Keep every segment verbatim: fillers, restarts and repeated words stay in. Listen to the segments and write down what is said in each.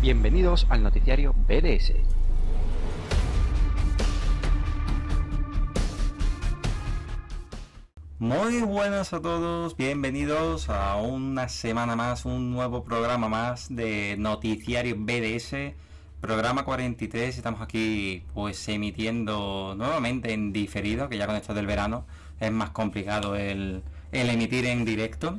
Bienvenidos al noticiario B D S. Muy buenas a todos, bienvenidos a una semana más, un nuevo programa más de Noticiario B D S, programa cuarenta y tres. Estamos aquí pues emitiendo nuevamente en diferido, que ya con esto del verano es más complicado el, el emitir en directo.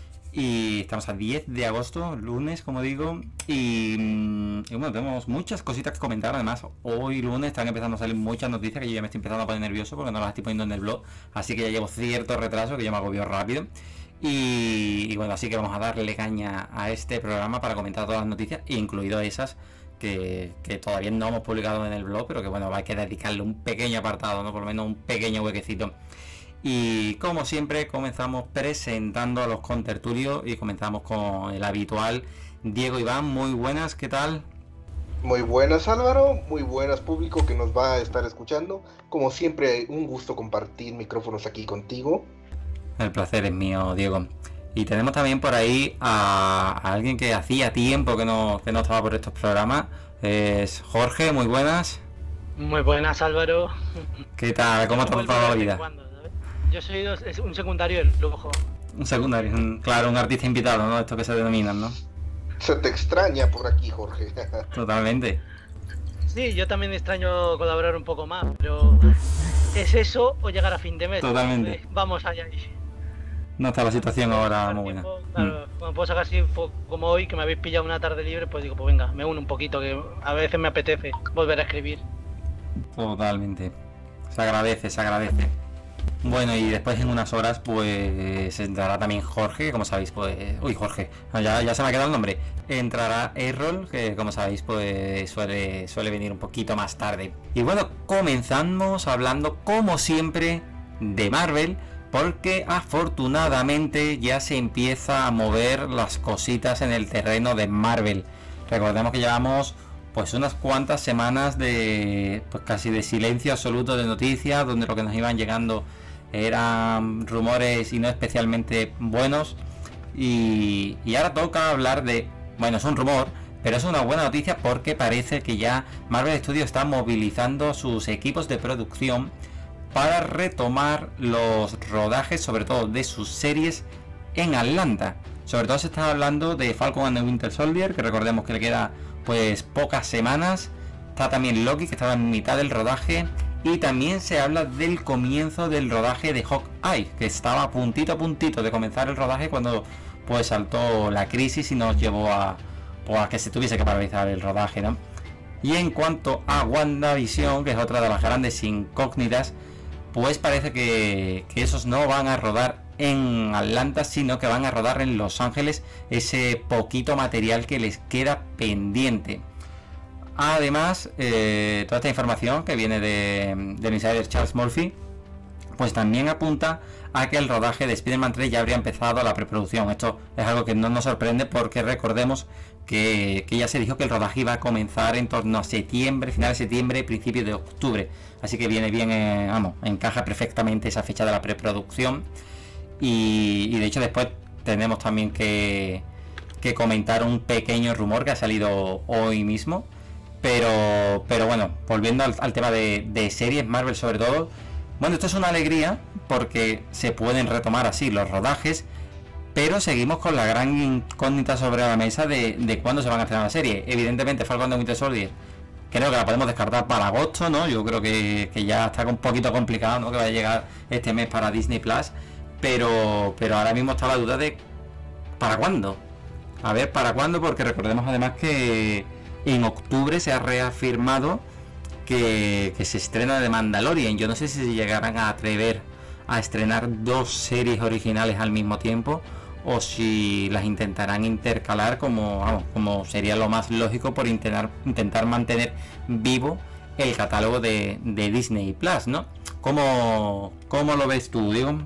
Y estamos a diez de agosto, lunes, como digo, y, y bueno, tenemos muchas cositas que comentar. Además, hoy lunes están empezando a salir muchas noticias que yo ya me estoy empezando a poner nervioso porque no las estoy poniendo en el blog, así que ya llevo cierto retraso que yo me agobio rápido. Y, y bueno, así que vamos a darle caña a este programa para comentar todas las noticias, incluido esas que, que todavía no hemos publicado en el blog, pero que bueno, hay que dedicarle un pequeño apartado, ¿no? Por lo menos un pequeño huequecito. Y como siempre comenzamos presentando a los contertulios y comenzamos con el habitual Diego Iván. Muy buenas, ¿qué tal? Muy buenas, Álvaro, muy buenas, público que nos va a estar escuchando. Como siempre, un gusto compartir micrófonos aquí contigo. El placer es mío, Diego. Y tenemos también por ahí a, a alguien que hacía tiempo que no, que no estaba por estos programas. Es Jorge, muy buenas. Muy buenas, Álvaro. ¿Qué tal? ¿Cómo te ha tratado la vida? Yo soy un secundario del lujo. Un secundario, un, claro, un artista invitado, ¿no? Esto que se denominan, ¿no? Se te extraña por aquí, Jorge. Totalmente. Sí, yo también extraño colaborar un poco más, pero ¿es eso o llegar a fin de mes? Totalmente. Entonces, vamos allá. No está la situación ahora muy buena. Tiempo, claro, mm. Cuando puedo sacar así como hoy, que me habéis pillado una tarde libre, pues digo, pues venga, me uno un poquito, que a veces me apetece volver a escribir. Totalmente. Se agradece, se agradece. Bueno, y después en unas horas pues entrará también Jorge, que como sabéis pues... Uy, Jorge, ya, ya se me ha quedado el nombre. Entrará Errol, que como sabéis pues suele, suele venir un poquito más tarde. Y bueno, comenzamos hablando como siempre de Marvel, porque afortunadamente ya se empieza a mover las cositas en el terreno de Marvel. Recordemos que llevamos pues unas cuantas semanas de pues casi de silencio absoluto de noticias, donde lo que nos iban llegando eran rumores y no especialmente buenos, y, y ahora toca hablar de, bueno, es un rumor, pero es una buena noticia porque parece que ya Marvel Studios está movilizando sus equipos de producción para retomar los rodajes, sobre todo de sus series en Atlanta. Sobre todo se está hablando de Falcon and the Winter Soldier, que recordemos que le queda pues pocas semanas. Está también Loki, que estaba en mitad del rodaje, y también se habla del comienzo del rodaje de Hawkeye, que estaba a puntito a puntito de comenzar el rodaje cuando pues saltó la crisis y nos llevó a, pues, a que se tuviese que paralizar el rodaje, ¿no? Y en cuanto a WandaVision, que es otra de las grandes incógnitas, pues parece que, que esos no van a rodar en Atlanta, sino que van a rodar en Los Ángeles, ese poquito material que les queda pendiente. Además, eh, toda esta información que viene de, del insider Charles Murphy, pues también apunta a que el rodaje de Spider-Man tres ya habría empezado la preproducción. Esto es algo que no nos sorprende porque recordemos que, que ya se dijo que el rodaje iba a comenzar en torno a septiembre, final de septiembre, principio de octubre. Así que viene bien, eh, vamos, encaja perfectamente esa fecha de la preproducción. Y, y de hecho después tenemos también que, que comentar un pequeño rumor que ha salido hoy mismo. Pero, pero bueno, volviendo al, al tema de, de series Marvel sobre todo, bueno, esto es una alegría porque se pueden retomar así los rodajes, pero seguimos con la gran incógnita sobre la mesa de, de cuándo se van a estrenar la serie. Evidentemente Falcon and the Winter Soldier creo que la podemos descartar para agosto, ¿no? Yo creo que, que ya está un poquito complicado, ¿no? Que vaya a llegar este mes para Disney Plus, pero, pero ahora mismo está la duda de ¿para cuándo? A ver, ¿para cuándo? Porque recordemos además que en octubre se ha reafirmado que, que se estrena The Mandalorian. Yo no sé si llegarán a atrever a estrenar dos series originales al mismo tiempo o si las intentarán intercalar como, vamos, como sería lo más lógico por intentar, intentar mantener vivo el catálogo de, de Disney Plus, ¿no? ¿Cómo, cómo lo ves tú, Diego?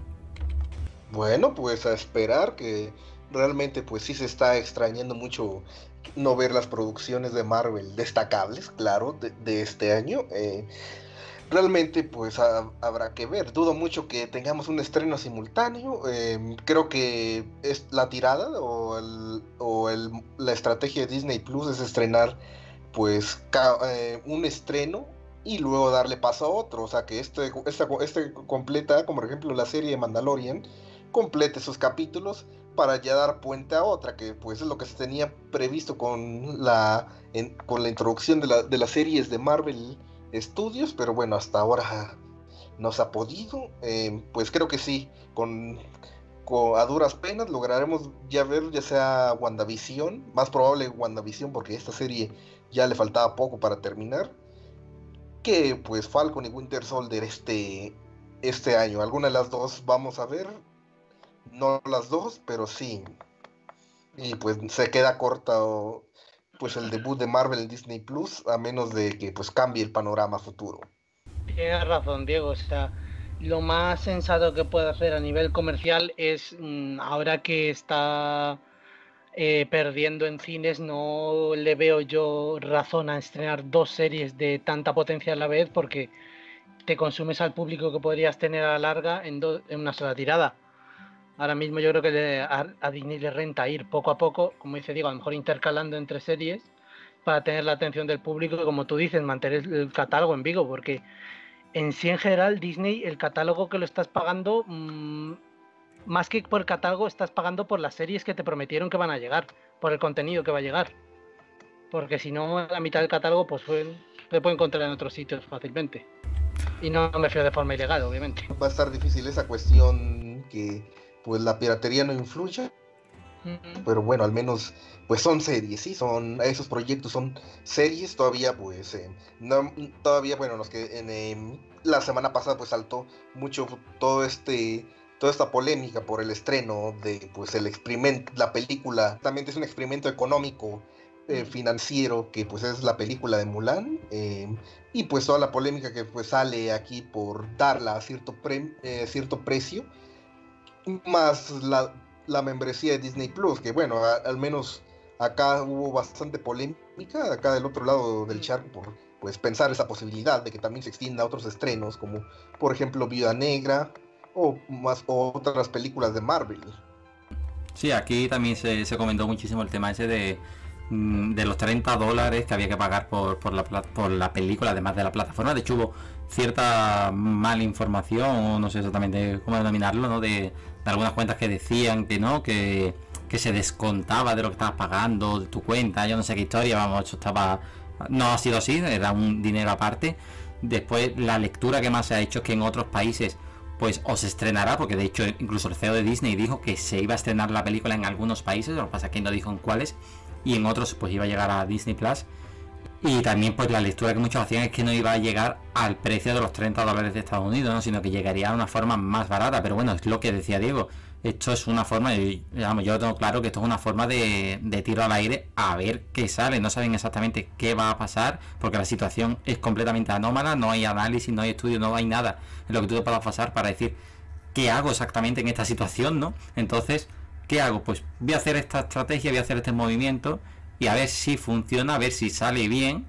Bueno, pues a esperar, que realmente pues sí se está extrañando mucho no ver las producciones de Marvel destacables, claro, de, de este año. Eh, realmente pues ha- habrá que ver. Dudo mucho que tengamos un estreno simultáneo. Eh, creo que es la tirada o, el, o el- la estrategia de Disney Plus es estrenar pues ca- eh, un estreno y luego darle paso a otro. O sea que este, esta- este completa, como por ejemplo la serie de Mandalorian, complete sus capítulos para ya dar puente a otra, que pues es lo que se tenía previsto con la, en- con la introducción de, la- de las series de Marvel Studios, pero bueno, hasta ahora no se ha podido. Eh, pues creo que sí, con, con- a duras penas lograremos ya ver ya sea WandaVision, más probable WandaVision porque esta serie ya le faltaba poco para terminar, que pues Falcon y Winter Soldier este, este año. Alguna de las dos vamos a ver, no las dos, pero sí. Y pues se queda corta o, pues el debut de Marvel en Disney Plus, a menos de que pues cambie el panorama futuro. Tienes razón, Diego. O sea, lo más sensato que puede hacer a nivel comercial es, mm, ahora que está eh, perdiendo en cines, no le veo yo razón a estrenar dos series de tanta potencia a la vez, porque te consumes al público que podrías tener a la larga en, do- en una sola tirada. Ahora mismo yo creo que le- a, a Disney le renta ir poco a poco, como dice Diego, a lo mejor intercalando entre series para tener la atención del público y, como tú dices, mantener el catálogo en vivo, porque en sí, en general, Disney, el catálogo que lo estás pagando, mmm, más que por el catálogo, estás pagando por las series que te prometieron que van a llegar, por el contenido que va a llegar. Porque si no, la mitad del catálogo pues fue, se puede encontrar en otros sitios fácilmente. Y no me fío de forma ilegal, obviamente. Va a estar difícil esa cuestión que pues la piratería no influya, Mm-hmm. pero bueno, al menos pues son series, sí, son esos proyectos son series todavía pues eh, no, todavía bueno, los que en eh, la semana pasada pues saltó mucho todo este toda esta polémica por el estreno de pues el experimento, la película, también es un experimento económico eh, financiero que pues es la película de Mulan, eh, y pues toda la polémica que pues sale aquí por darla a cierto, pre, eh, cierto precio, más la, la membresía de Disney Plus, que bueno, a, al menos acá hubo bastante polémica, acá del otro lado del charco, por pues pensar esa posibilidad de que también se extienda a otros estrenos, como por ejemplo Viuda Negra, o más o otras películas de Marvel. Sí, aquí también se, se comentó muchísimo el tema ese de, mm, de los treinta dólares que había que pagar por, por, la, por la película, además de la plataforma. De hecho, hubo cierta mala información, o no sé exactamente cómo denominarlo, ¿no? De, de algunas cuentas que decían que no, que, que se descontaba de lo que estabas pagando, de tu cuenta, yo no sé qué historia, vamos, eso estaba... No ha sido así, era un dinero aparte. Después, la lectura que más se ha hecho es que en otros países pues o se estrenará, porque de hecho incluso el C E O de Disney dijo que se iba a estrenar la película en algunos países, lo que pasa es que no dijo en cuáles, y en otros pues iba a llegar a Disney Plus. Y también pues la lectura que muchos hacían es que no iba a llegar al precio de los treinta dólares de Estados Unidos, ¿no? Sino que llegaría a una forma más barata. Pero bueno, es lo que decía Diego, esto es una forma, y, digamos, yo tengo claro que esto es una forma de, de tiro al aire a ver qué sale. No saben exactamente qué va a pasar, porque la situación es completamente anómala, no hay análisis, no hay estudio, no hay nada en lo que tú te puedas pasar para decir qué hago exactamente en esta situación, ¿no? Entonces, ¿qué hago? Pues voy a hacer esta estrategia, voy a hacer este movimiento y a ver si funciona, a ver si sale bien,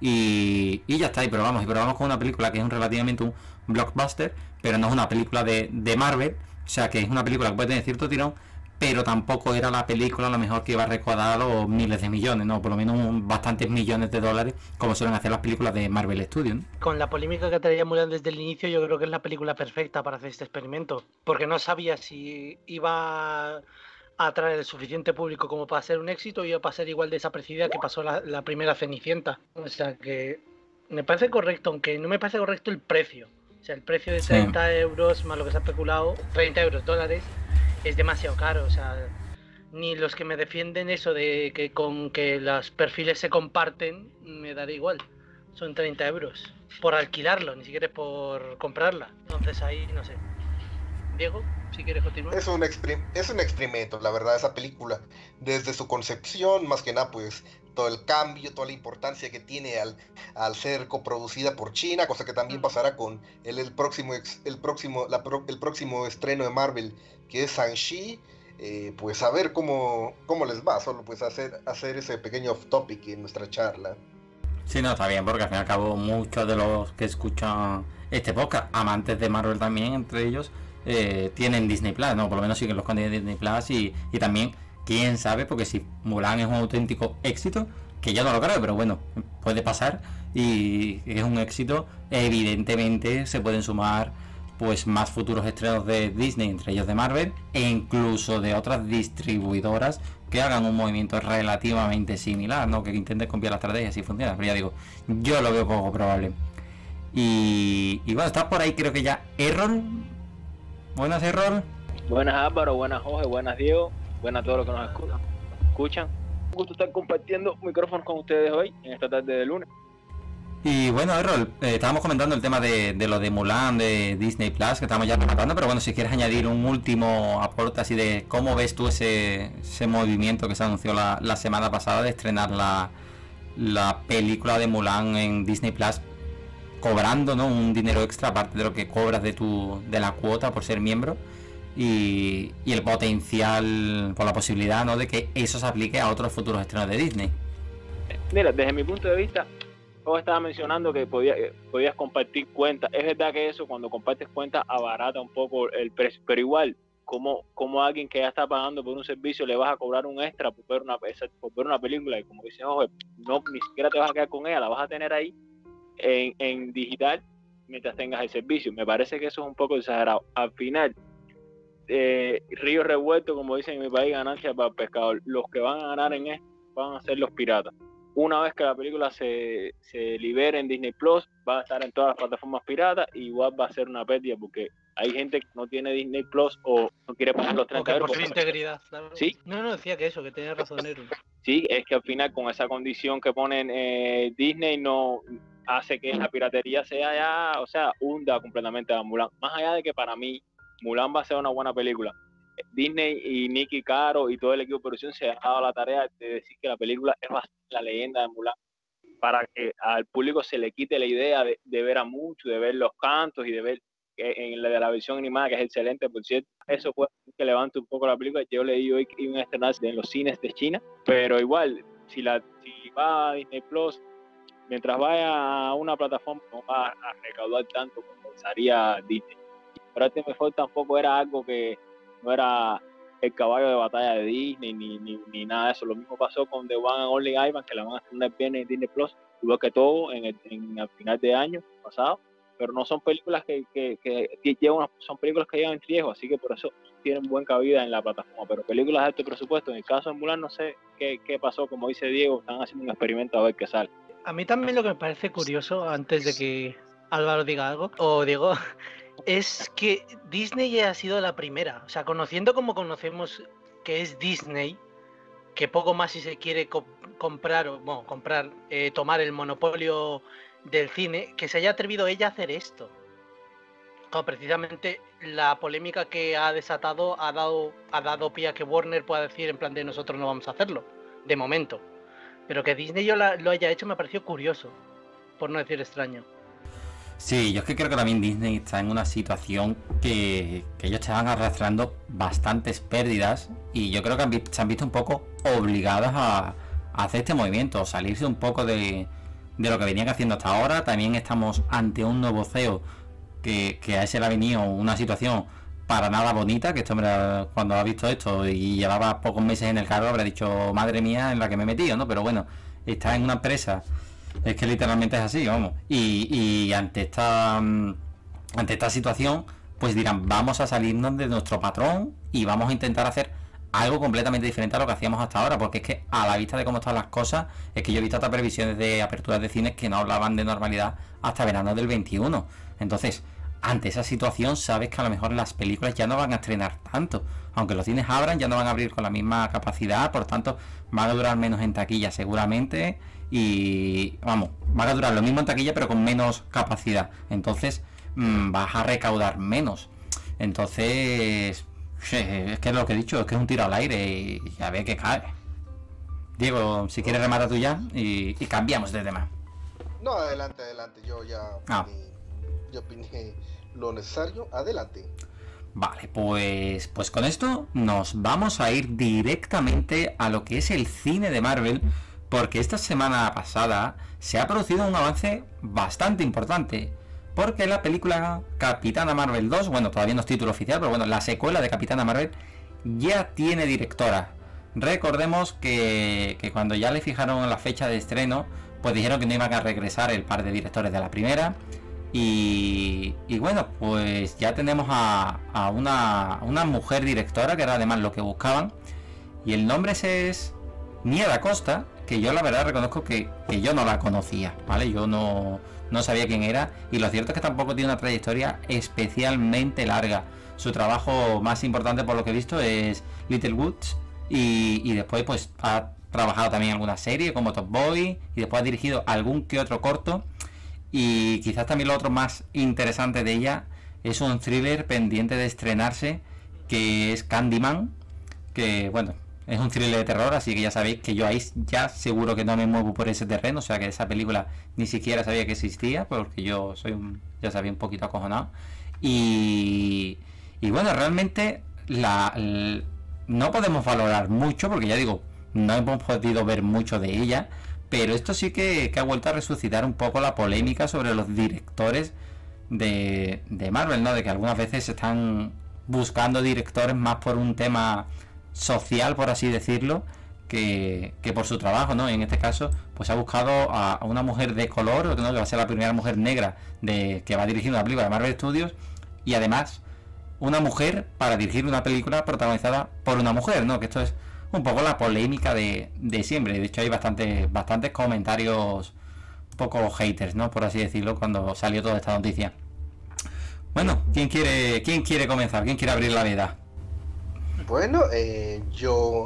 y, y ya está. Y pero vamos, y pero vamos con una película que es un, relativamente un blockbuster, pero no es una película de, de Marvel, o sea que es una película que puede tener cierto tirón, pero tampoco era la película a lo mejor que iba a recaudar los miles de millones, no, por lo menos un, bastantes millones de dólares, como suelen hacer las películas de Marvel Studios, ¿no? Con la polémica que traía Mulan desde el inicio, yo creo que es la película perfecta para hacer este experimento, porque no sabía si iba a atraer el suficiente público como para ser un éxito, y iba a pasar igual desapercibida que pasó la, la primera Cenicienta. O sea que me parece correcto, aunque no me parece correcto el precio. O sea, el precio de treinta sí. euros más lo que se ha especulado, treinta euros, dólares, es demasiado caro. O sea, ni los que me defienden eso de que con que los perfiles se comparten, me dará igual. Son treinta euros por alquilarlo, ni siquiera es por comprarla. Entonces ahí, no sé. Diego, si quieres continuar. Es un, exper- es un experimento, la verdad, esa película. Desde su concepción, más que nada, pues, todo el cambio, toda la importancia que tiene al, al ser coproducida por China, cosa que también pasará con el, el, próximo, ex, el, próximo, la pro, el próximo estreno de Marvel, que es Shang-Chi. Eh, pues a ver cómo, cómo les va, solo pues hacer, hacer ese pequeño off topic en nuestra charla. Sí, no, está bien, porque al fin y al cabo muchos de los que escuchan este podcast, amantes de Marvel también, entre ellos, eh, tienen Disney Plus, ¿no? Por lo menos siguen los contenidos de Disney Plus y, y también, quién sabe, porque si Mulan es un auténtico éxito, que yo no lo creo, pero bueno, puede pasar, y es un éxito, evidentemente se pueden sumar pues más futuros estrenos de Disney, entre ellos de Marvel, e incluso de otras distribuidoras que hagan un movimiento relativamente similar, ¿no? Que intenten copiar la estrategia si funciona, pero ya digo, yo lo veo poco probable. Y, y bueno, está por ahí creo que ya Errol. Buenas, Errol. Buenas, Álvaro, buenas, Jorge, buenas, Diego, buenas a todos los que nos escuchan. escuchan. Un gusto estar compartiendo micrófonos con ustedes hoy, en esta tarde de lunes. Y bueno, Errol, eh, estábamos comentando el tema de, de lo de Mulan, de Disney Plus, que estamos ya rematando, pero bueno, si quieres añadir un último aporte así de cómo ves tú ese, ese movimiento que se anunció la, la semana pasada de estrenar la, la película de Mulan en Disney Plus, cobrando, ¿no?, un dinero extra aparte de lo que cobras de tu de la cuota por ser miembro, y, y el potencial, por la posibilidad, ¿no?, de que eso se aplique a otros futuros estrenos de Disney. Mira, desde mi punto de vista, yo estaba mencionando que podía, eh, podías compartir cuentas. Es verdad que eso, cuando compartes cuentas, abarata un poco el precio, pero igual, como, como alguien que ya está pagando por un servicio le vas a cobrar un extra por ver una, por ver una película, y como dice Jorge, no, ni siquiera te vas a quedar con ella, la vas a tener ahí en, en digital mientras tengas el servicio. Me parece que eso es un poco exagerado. Al final, eh, río revuelto, como dicen en mi país, ganancia para el pescador. Los que van a ganar en esto van a ser los piratas. Una vez que la película se, se libere en Disney Plus, va a estar en todas las plataformas piratas, y igual va a ser una pérdida porque hay gente que no tiene Disney Plus o no quiere pagar los treinta euros. Por su integridad, claro. Sí. No, no, decía que eso, que tenía razón, Errol. Sí, es que al final con esa condición que ponen eh, Disney no hace que la piratería sea ya, o sea, hunda completamente a Mulan. Más allá de que para mí Mulan va a ser una buena película, Disney y Nicky Caro y todo el equipo de producción se ha dado la tarea de decir que la película es la leyenda de Mulan, para que al público se le quite la idea de, de ver a Mushu, de ver los cantos y de ver que en la de la versión animada, que es excelente, por cierto. Eso puede que levante un poco la película. Yo leí hoy que iban a estrenarse en los cines de China, pero igual, si, la, si va a Disney Plus, mientras vaya a una plataforma, no va a recaudar tanto como pensaría Disney. Pero este mejor tampoco era algo que no era el caballo de batalla de Disney ni, ni, ni nada de eso. Lo mismo pasó con The One and Only Ivan, que la van a estrenar bien en Disney Plus, igual que todo en el, en el final de año pasado, pero no son películas que, que, que llevan, son películas que llevan riesgo, así que por eso tienen buen cabida en la plataforma. Pero películas de alto presupuesto, en el caso de Mulan, no sé qué, qué pasó, como dice Diego, están haciendo un experimento a ver qué sale. A mí también lo que me parece curioso, antes de que Álvaro diga algo, o Diego, es que Disney ya ha sido la primera. O sea, conociendo como conocemos que es Disney, que poco más si se quiere co comprar, o bueno, comprar, eh, tomar el monopolio del cine, que se haya atrevido ella a hacer esto. Como precisamente la polémica que ha desatado ha dado, ha dado pie a que Warner pueda decir en plan de nosotros no vamos a hacerlo, de momento. Pero que Disney yo la, lo haya hecho me pareció curioso, por no decir extraño. Sí, yo es que creo que también Disney está en una situación que, que ellos estaban arrastrando bastantes pérdidas, y yo creo que han vi, se han visto un poco obligados a, a hacer este movimiento, salirse un poco de, de lo que venían haciendo hasta ahora. También estamos ante un nuevo C E O que, que a ese le ha venido una situación para nada bonita, que este hombre cuando ha visto esto y llevaba pocos meses en el cargo habrá dicho madre mía en la que me he metido, ¿no? Pero bueno, está en una empresa, es que literalmente es así, vamos, y, y ante esta ante esta situación pues dirán, vamos a salirnos de nuestro patrón y vamos a intentar hacer algo completamente diferente a lo que hacíamos hasta ahora, porque es que a la vista de cómo están las cosas, es que yo he visto hasta previsiones de aperturas de cines que no hablaban de normalidad hasta verano del veintiuno. Entonces, ante esa situación sabes que a lo mejor las películas ya no van a estrenar tanto, aunque los cines abran ya no van a abrir con la misma capacidad, por tanto van a durar menos en taquilla seguramente, y vamos, van a durar lo mismo en taquilla pero con menos capacidad, entonces mmm, vas a recaudar menos. Entonces es que es lo que he dicho, es que es un tiro al aire y ya ve que cae. Diego, si quieres remata tú ya y, y cambiamos de tema. No, adelante, adelante, yo ya ah. opiné, yo opiné lo necesario, adelante. Vale, pues, pues con esto nos vamos a ir directamente a lo que es el cine de Marvel, porque esta semana pasada se ha producido un avance bastante importante. porque la película Capitana Marvel dos, bueno, todavía no es título oficial, pero bueno, la secuela de Capitana Marvel ya tiene directora. Recordemos que, que cuando ya le fijaron la fecha de estreno, pues dijeron que no iban a regresar el par de directores de la primera. Y, y bueno, pues ya tenemos a, a una, una mujer directora, que era además lo que buscaban. Y el nombre ese es Nia Da Costa, que yo la verdad reconozco que, que yo no la conocía, ¿vale? Yo no, no sabía quién era. Y lo cierto es que tampoco tiene una trayectoria especialmente larga. Su trabajo más importante, por lo que he visto, es Little Woods. Y, y después pues ha trabajado también en alguna serie como Top Boy. Y después ha dirigido algún que otro corto. Y quizás también lo otro más interesante de ella es un thriller pendiente de estrenarse, que es Candyman, que bueno, es un thriller de terror, así que ya sabéis que yo ahí ya seguro que no me muevo por ese terreno, o sea que esa película ni siquiera sabía que existía, porque yo soy un, ya sabía, un poquito acojonado. Y, y bueno, realmente la, la, no podemos valorar mucho, porque ya digo, no hemos podido ver mucho de ella. Pero esto sí que, que ha vuelto a resucitar un poco la polémica sobre los directores de, de Marvel, ¿no? De que algunas veces están buscando directores más por un tema social, por así decirlo, que, que por su trabajo, ¿no? Y en este caso, pues ha buscado a, a una mujer de color, ¿no? Que va a ser la primera mujer negra de, que va a dirigir una película de Marvel Studios, y además una mujer para dirigir una película protagonizada por una mujer, ¿no? Que esto es un poco la polémica de, de siempre. De hecho hay bastante, bastantes comentarios un poco haters, ¿no? Por así decirlo, cuando salió toda esta noticia. Bueno, ¿quién quiere, quién quiere comenzar? ¿Quién quiere abrir la veda? Bueno, eh, yo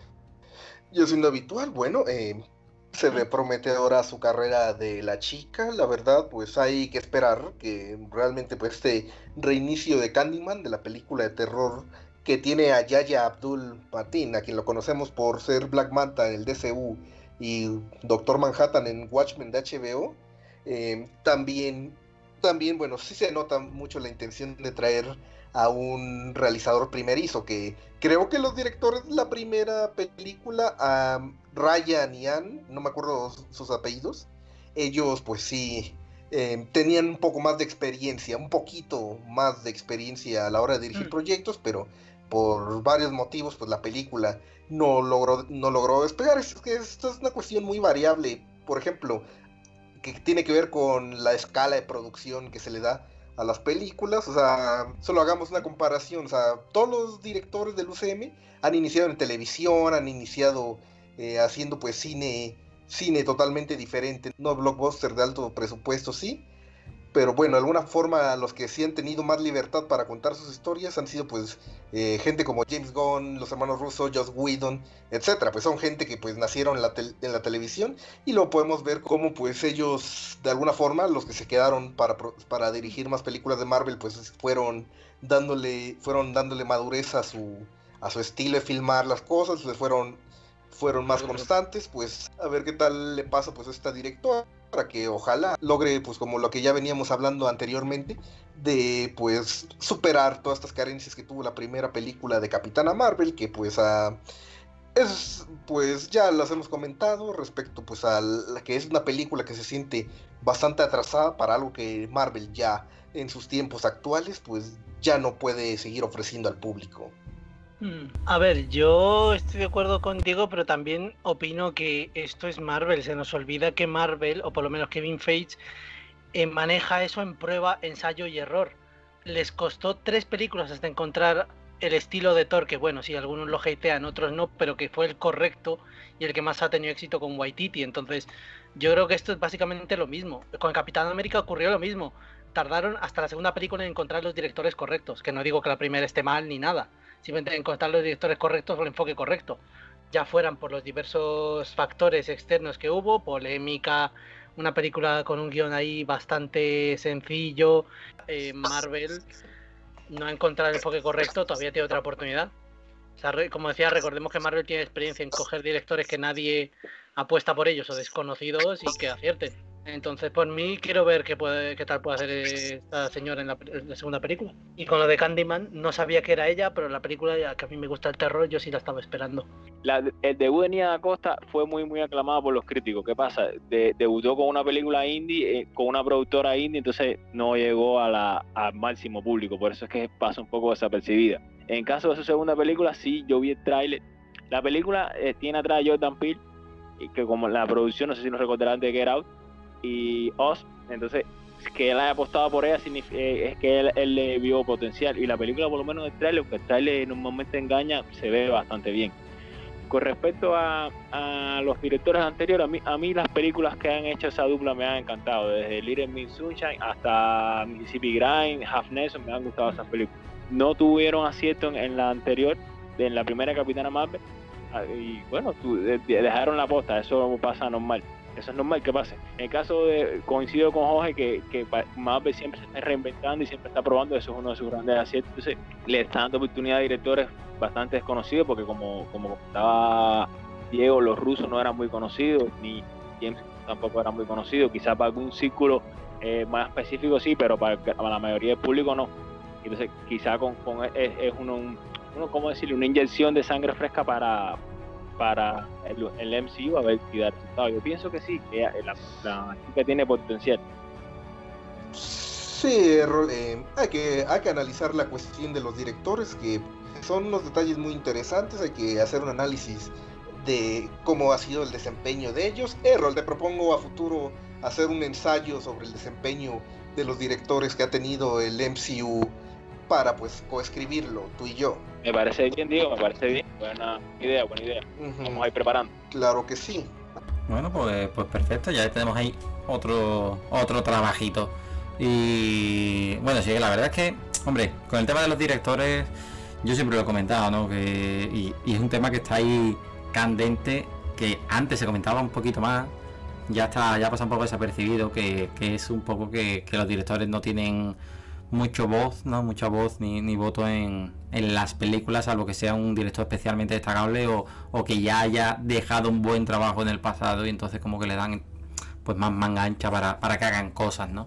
yo siendo habitual, bueno, eh, se ve prometedora su carrera de la chica, la verdad, pues hay que esperar que realmente pues este reinicio de Candyman, de la película de terror que tiene a Yahya Abdul-Mateen, a quien lo conocemos por ser Black Manta en el D C U y Doctor Manhattan en Watchmen de H B O, eh, también, también, bueno, sí se nota mucho la intención de traer a un realizador primerizo, que creo que los directores de la primera película, um, Ryan y Ann, no me acuerdo sus apellidos, ellos pues sí eh, tenían un poco más de experiencia, un poquito más de experiencia a la hora de dirigir mm. proyectos, pero por varios motivos pues la película no logró, no logró despegar. Es que esto es una cuestión muy variable, por ejemplo, que tiene que ver con la escala de producción que se le da a las películas. O sea, solo hagamos una comparación, o sea, todos los directores del U C M han iniciado en televisión, han iniciado eh, haciendo pues cine, cine totalmente diferente, no blockbuster de alto presupuesto, sí, pero bueno, de alguna forma los que sí han tenido más libertad para contar sus historias han sido pues eh, gente como James Gunn, los hermanos Russo, Joss Whedon, etcétera. Pues son gente que pues nacieron en la, tel- en la televisión, y lo podemos ver como pues ellos de alguna forma, los que se quedaron para, para dirigir más películas de Marvel, pues fueron dándole, fueron dándole madurez a su, a su estilo de filmar las cosas, les fueron, fueron más constantes. Pues a ver qué tal le pasa pues a esta directora, para que ojalá logre, pues como lo que ya veníamos hablando anteriormente, de pues superar todas estas carencias que tuvo la primera película de Capitana Marvel, que pues a, es, pues ya las hemos comentado respecto pues a la que es una película que se siente bastante atrasada para algo que Marvel ya en sus tiempos actuales pues ya no puede seguir ofreciendo al público. A ver, yo estoy de acuerdo contigo, pero también opino que esto es Marvel. Se nos olvida que Marvel, o por lo menos Kevin Feige, eh, maneja eso en prueba, ensayo y error. Les costó tres películas hasta encontrar el estilo de Thor, que bueno, sí, algunos lo hatean, otros no, pero que fue el correcto y el que más ha tenido éxito con Waititi. Entonces, yo creo que esto es básicamente lo mismo. Con Capitán América ocurrió lo mismo. Tardaron hasta la segunda película en encontrar los directores correctos, que no digo que la primera esté mal ni nada, simplemente encontrar los directores correctos o el enfoque correcto, ya fueran por los diversos factores externos que hubo, polémica, una película con un guión ahí bastante sencillo, eh, Marvel no ha encontrado el enfoque correcto, todavía tiene otra oportunidad. O sea, como decía, recordemos que Marvel tiene experiencia en coger directores que nadie apuesta por ellos o desconocidos y que acierten. Entonces, por mí, quiero ver qué, puede, qué tal puede hacer esta señora en la, en la segunda película. Y con lo de Candyman, no sabía que era ella, pero la película, ya que a mí me gusta el terror, yo sí la estaba esperando. La, el debut de Nia Da Costa fue muy muy aclamado por los críticos. ¿Qué pasa? De, debutó con una película indie, eh, con una productora indie, entonces no llegó a la, al máximo público, por eso es que pasa un poco desapercibida. En caso de su segunda película, sí, yo vi el tráiler. La película eh, tiene atrás a Jordan Peele, que como la producción, no sé si nos recordarán de Get Out y Us, entonces que él haya apostado por ella eh, es que él, él le vio potencial, y la película, por lo menos el tráiler, porque el tráiler en un momento engaña, se ve bastante bien. Con respecto a, a los directores anteriores, a mí, a mí las películas que han hecho esa dupla me han encantado, desde Little Miss Sunshine hasta Mississippi Grind, Half Nelson, me han gustado esas películas. No tuvieron acierto en, en la anterior, en la primera Capitana Marvel, y bueno, tu, de, de, dejaron la posta, eso pasa normal. Eso es normal que pase. En el caso de, coincido con Jorge, que, que Marvel siempre se está reinventando y siempre está probando, eso es uno de sus grandes aciertos. Entonces, le está dando oportunidad a directores bastante desconocidos, porque como, como comentaba Diego, los rusos no eran muy conocidos, ni James tampoco eran muy conocidos, quizás para algún círculo eh, más específico sí, pero para, para la mayoría del público no. Entonces, quizás con, con, es, es uno, un, uno, ¿cómo decirlo? Una inyección de sangre fresca para... para el, el M C U, a ver si da resultado. Yo pienso que sí, que la, la chica tiene potencial. Sí, eh, hay, que, hay que analizar la cuestión de los directores, que son unos detalles muy interesantes. Hay que hacer un análisis de cómo ha sido el desempeño de ellos. Errol, te propongo a futuro hacer un ensayo sobre el desempeño de los directores que ha tenido el M C U para pues coescribirlo, tú y yo. Me parece bien, Diego, me parece bien. Buena idea, buena idea. Uh-huh. Vamos a ir preparando. Claro que sí. Bueno, pues, pues perfecto, ya tenemos ahí otro otro trabajito. Y bueno, sí, la verdad es que, hombre, con el tema de los directores, yo siempre lo he comentado, ¿no? Que, y, y es un tema que está ahí candente, que antes se comentaba un poquito más, ya está, ya pasa un poco desapercibido, que, que es un poco que, que los directores no tienen mucho voz, no mucha voz ni, ni voto en, en las películas, salvo que sea un director especialmente destacable o, o que ya haya dejado un buen trabajo en el pasado, y entonces como que le dan pues más manga ancha para, para que hagan cosas, ¿no?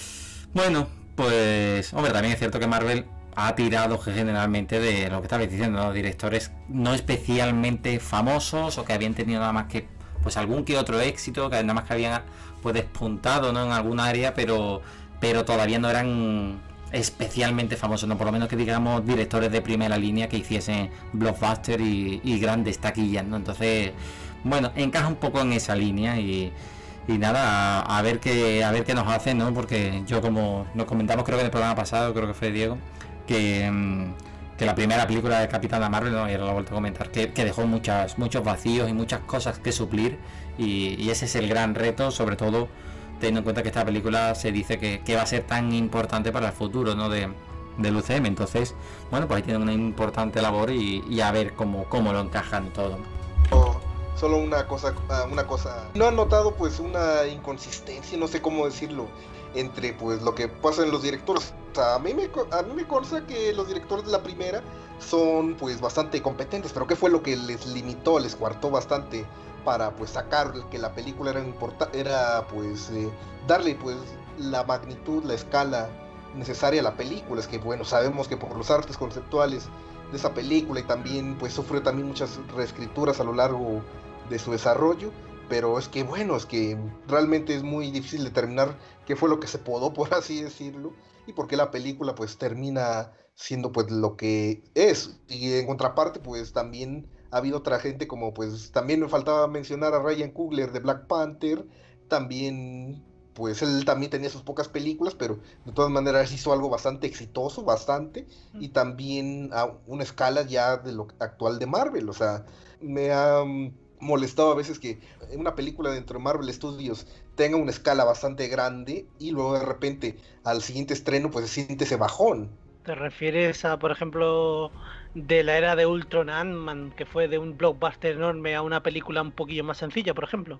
Bueno, pues hombre, también es cierto que Marvel ha tirado generalmente de lo que estabais diciendo, ¿no? Directores no especialmente famosos, o que habían tenido nada más que pues algún que otro éxito, que nada más que habían pues despuntado, ¿no? En algún área, pero pero todavía no eran especialmente famosos, no, por lo menos que digamos directores de primera línea que hiciesen blockbuster y, y grandes taquillas, ¿no? Entonces, bueno, encaja un poco en esa línea y, y nada, a, a ver qué a ver qué nos hacen, ¿no? Porque yo, como nos comentamos, creo que en el programa pasado, creo que fue Diego, que, que la primera película de Capitana Marvel, ¿no? Y ahora lo he vuelto a comentar, que, que dejó muchas muchos vacíos y muchas cosas que suplir, y, y ese es el gran reto, sobre todo teniendo en cuenta que esta película se dice que, que va a ser tan importante para el futuro, ¿no? de, del U C M. Entonces, bueno, pues ahí tienen una importante labor, y, y a ver cómo, cómo lo encajan todo. Oh, solo una cosa, una cosa. ¿No han notado pues una inconsistencia, no sé cómo decirlo, entre pues lo que pasa en los directores? O sea, a mí me, a mí me consta que los directores de la primera son pues bastante competentes, pero ¿qué fue lo que les limitó, les coartó bastante para pues sacar que la película era importa era pues eh, darle pues la magnitud, la escala necesaria a la película? Es que bueno, sabemos que por los artes conceptuales de esa película, y también pues sufrió también muchas reescrituras a lo largo de su desarrollo, pero es que bueno, es que realmente es muy difícil determinar qué fue lo que se podó, por así decirlo, y por qué la película pues termina siendo pues lo que es. Y en contraparte pues también ha habido otra gente, como pues también me faltaba mencionar a Ryan Coogler de Black Panther. También pues él también tenía sus pocas películas, pero de todas maneras hizo algo bastante exitoso, bastante, y también a una escala ya de lo actual de Marvel. O sea, me ha molestado a veces que una película dentro de Marvel Studios tenga una escala bastante grande y luego de repente al siguiente estreno pues se siente ese bajón. ¿Te refieres a, por ejemplo, de la era de Ultron, Ant-Man, que fue de un blockbuster enorme a una película un poquillo más sencilla, por ejemplo?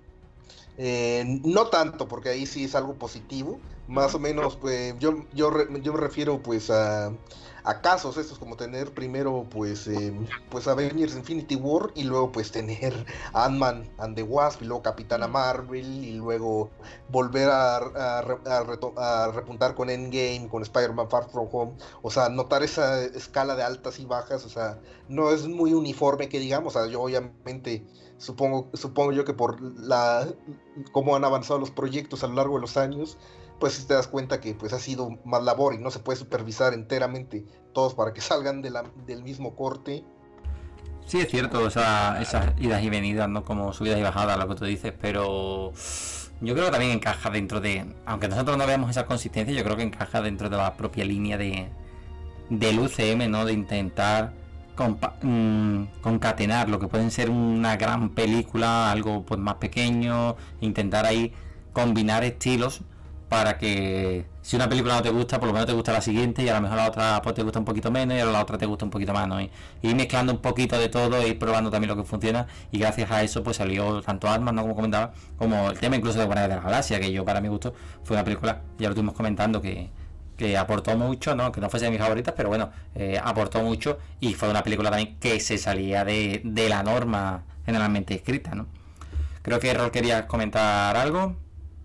Eh, no tanto, porque ahí sí es algo positivo. Más o menos, pues yo, yo, yo me refiero pues a, a casos estos, como tener primero pues eh, pues Avengers Infinity War y luego pues tener Ant-Man and the Wasp y luego Capitana Marvel y luego volver a, a, a, reto, a repuntar con Endgame, con Spider-Man Far From Home. O sea, notar esa escala de altas y bajas, o sea, no es muy uniforme que digamos. O sea, yo obviamente supongo, supongo yo que por la cómo han avanzado los proyectos a lo largo de los años, pues te das cuenta que pues ha sido más labor y no se puede supervisar enteramente todos para que salgan de la, del mismo corte. Sí, es cierto, o sea, esas idas y venidas, ¿no? Como subidas y bajadas, lo que tú dices, pero yo creo que también encaja dentro de, aunque nosotros no veamos esa consistencia, yo creo que encaja dentro de la propia línea de del U C M, ¿no? De intentar compa mmm, concatenar lo que pueden ser una gran película, algo pues más pequeño, intentar ahí combinar estilos para que si una película no te gusta, por lo menos te gusta la siguiente y a lo mejor la otra pues te gusta un poquito menos y a la otra te gusta un poquito más, ¿no? Y ir mezclando un poquito de todo e ir probando también lo que funciona, y gracias a eso pues salió tanto Ant-Man, ¿no? Como comentaba, como el tema incluso de Guardianes de la Galaxia, que yo para mi gusto fue una película, ya lo estuvimos comentando, que, que aportó mucho, ¿no? Que no fuese de mis favoritas, pero bueno, eh, aportó mucho y fue una película también que se salía de, de la norma generalmente escrita, ¿no? Creo que Rol quería comentar algo.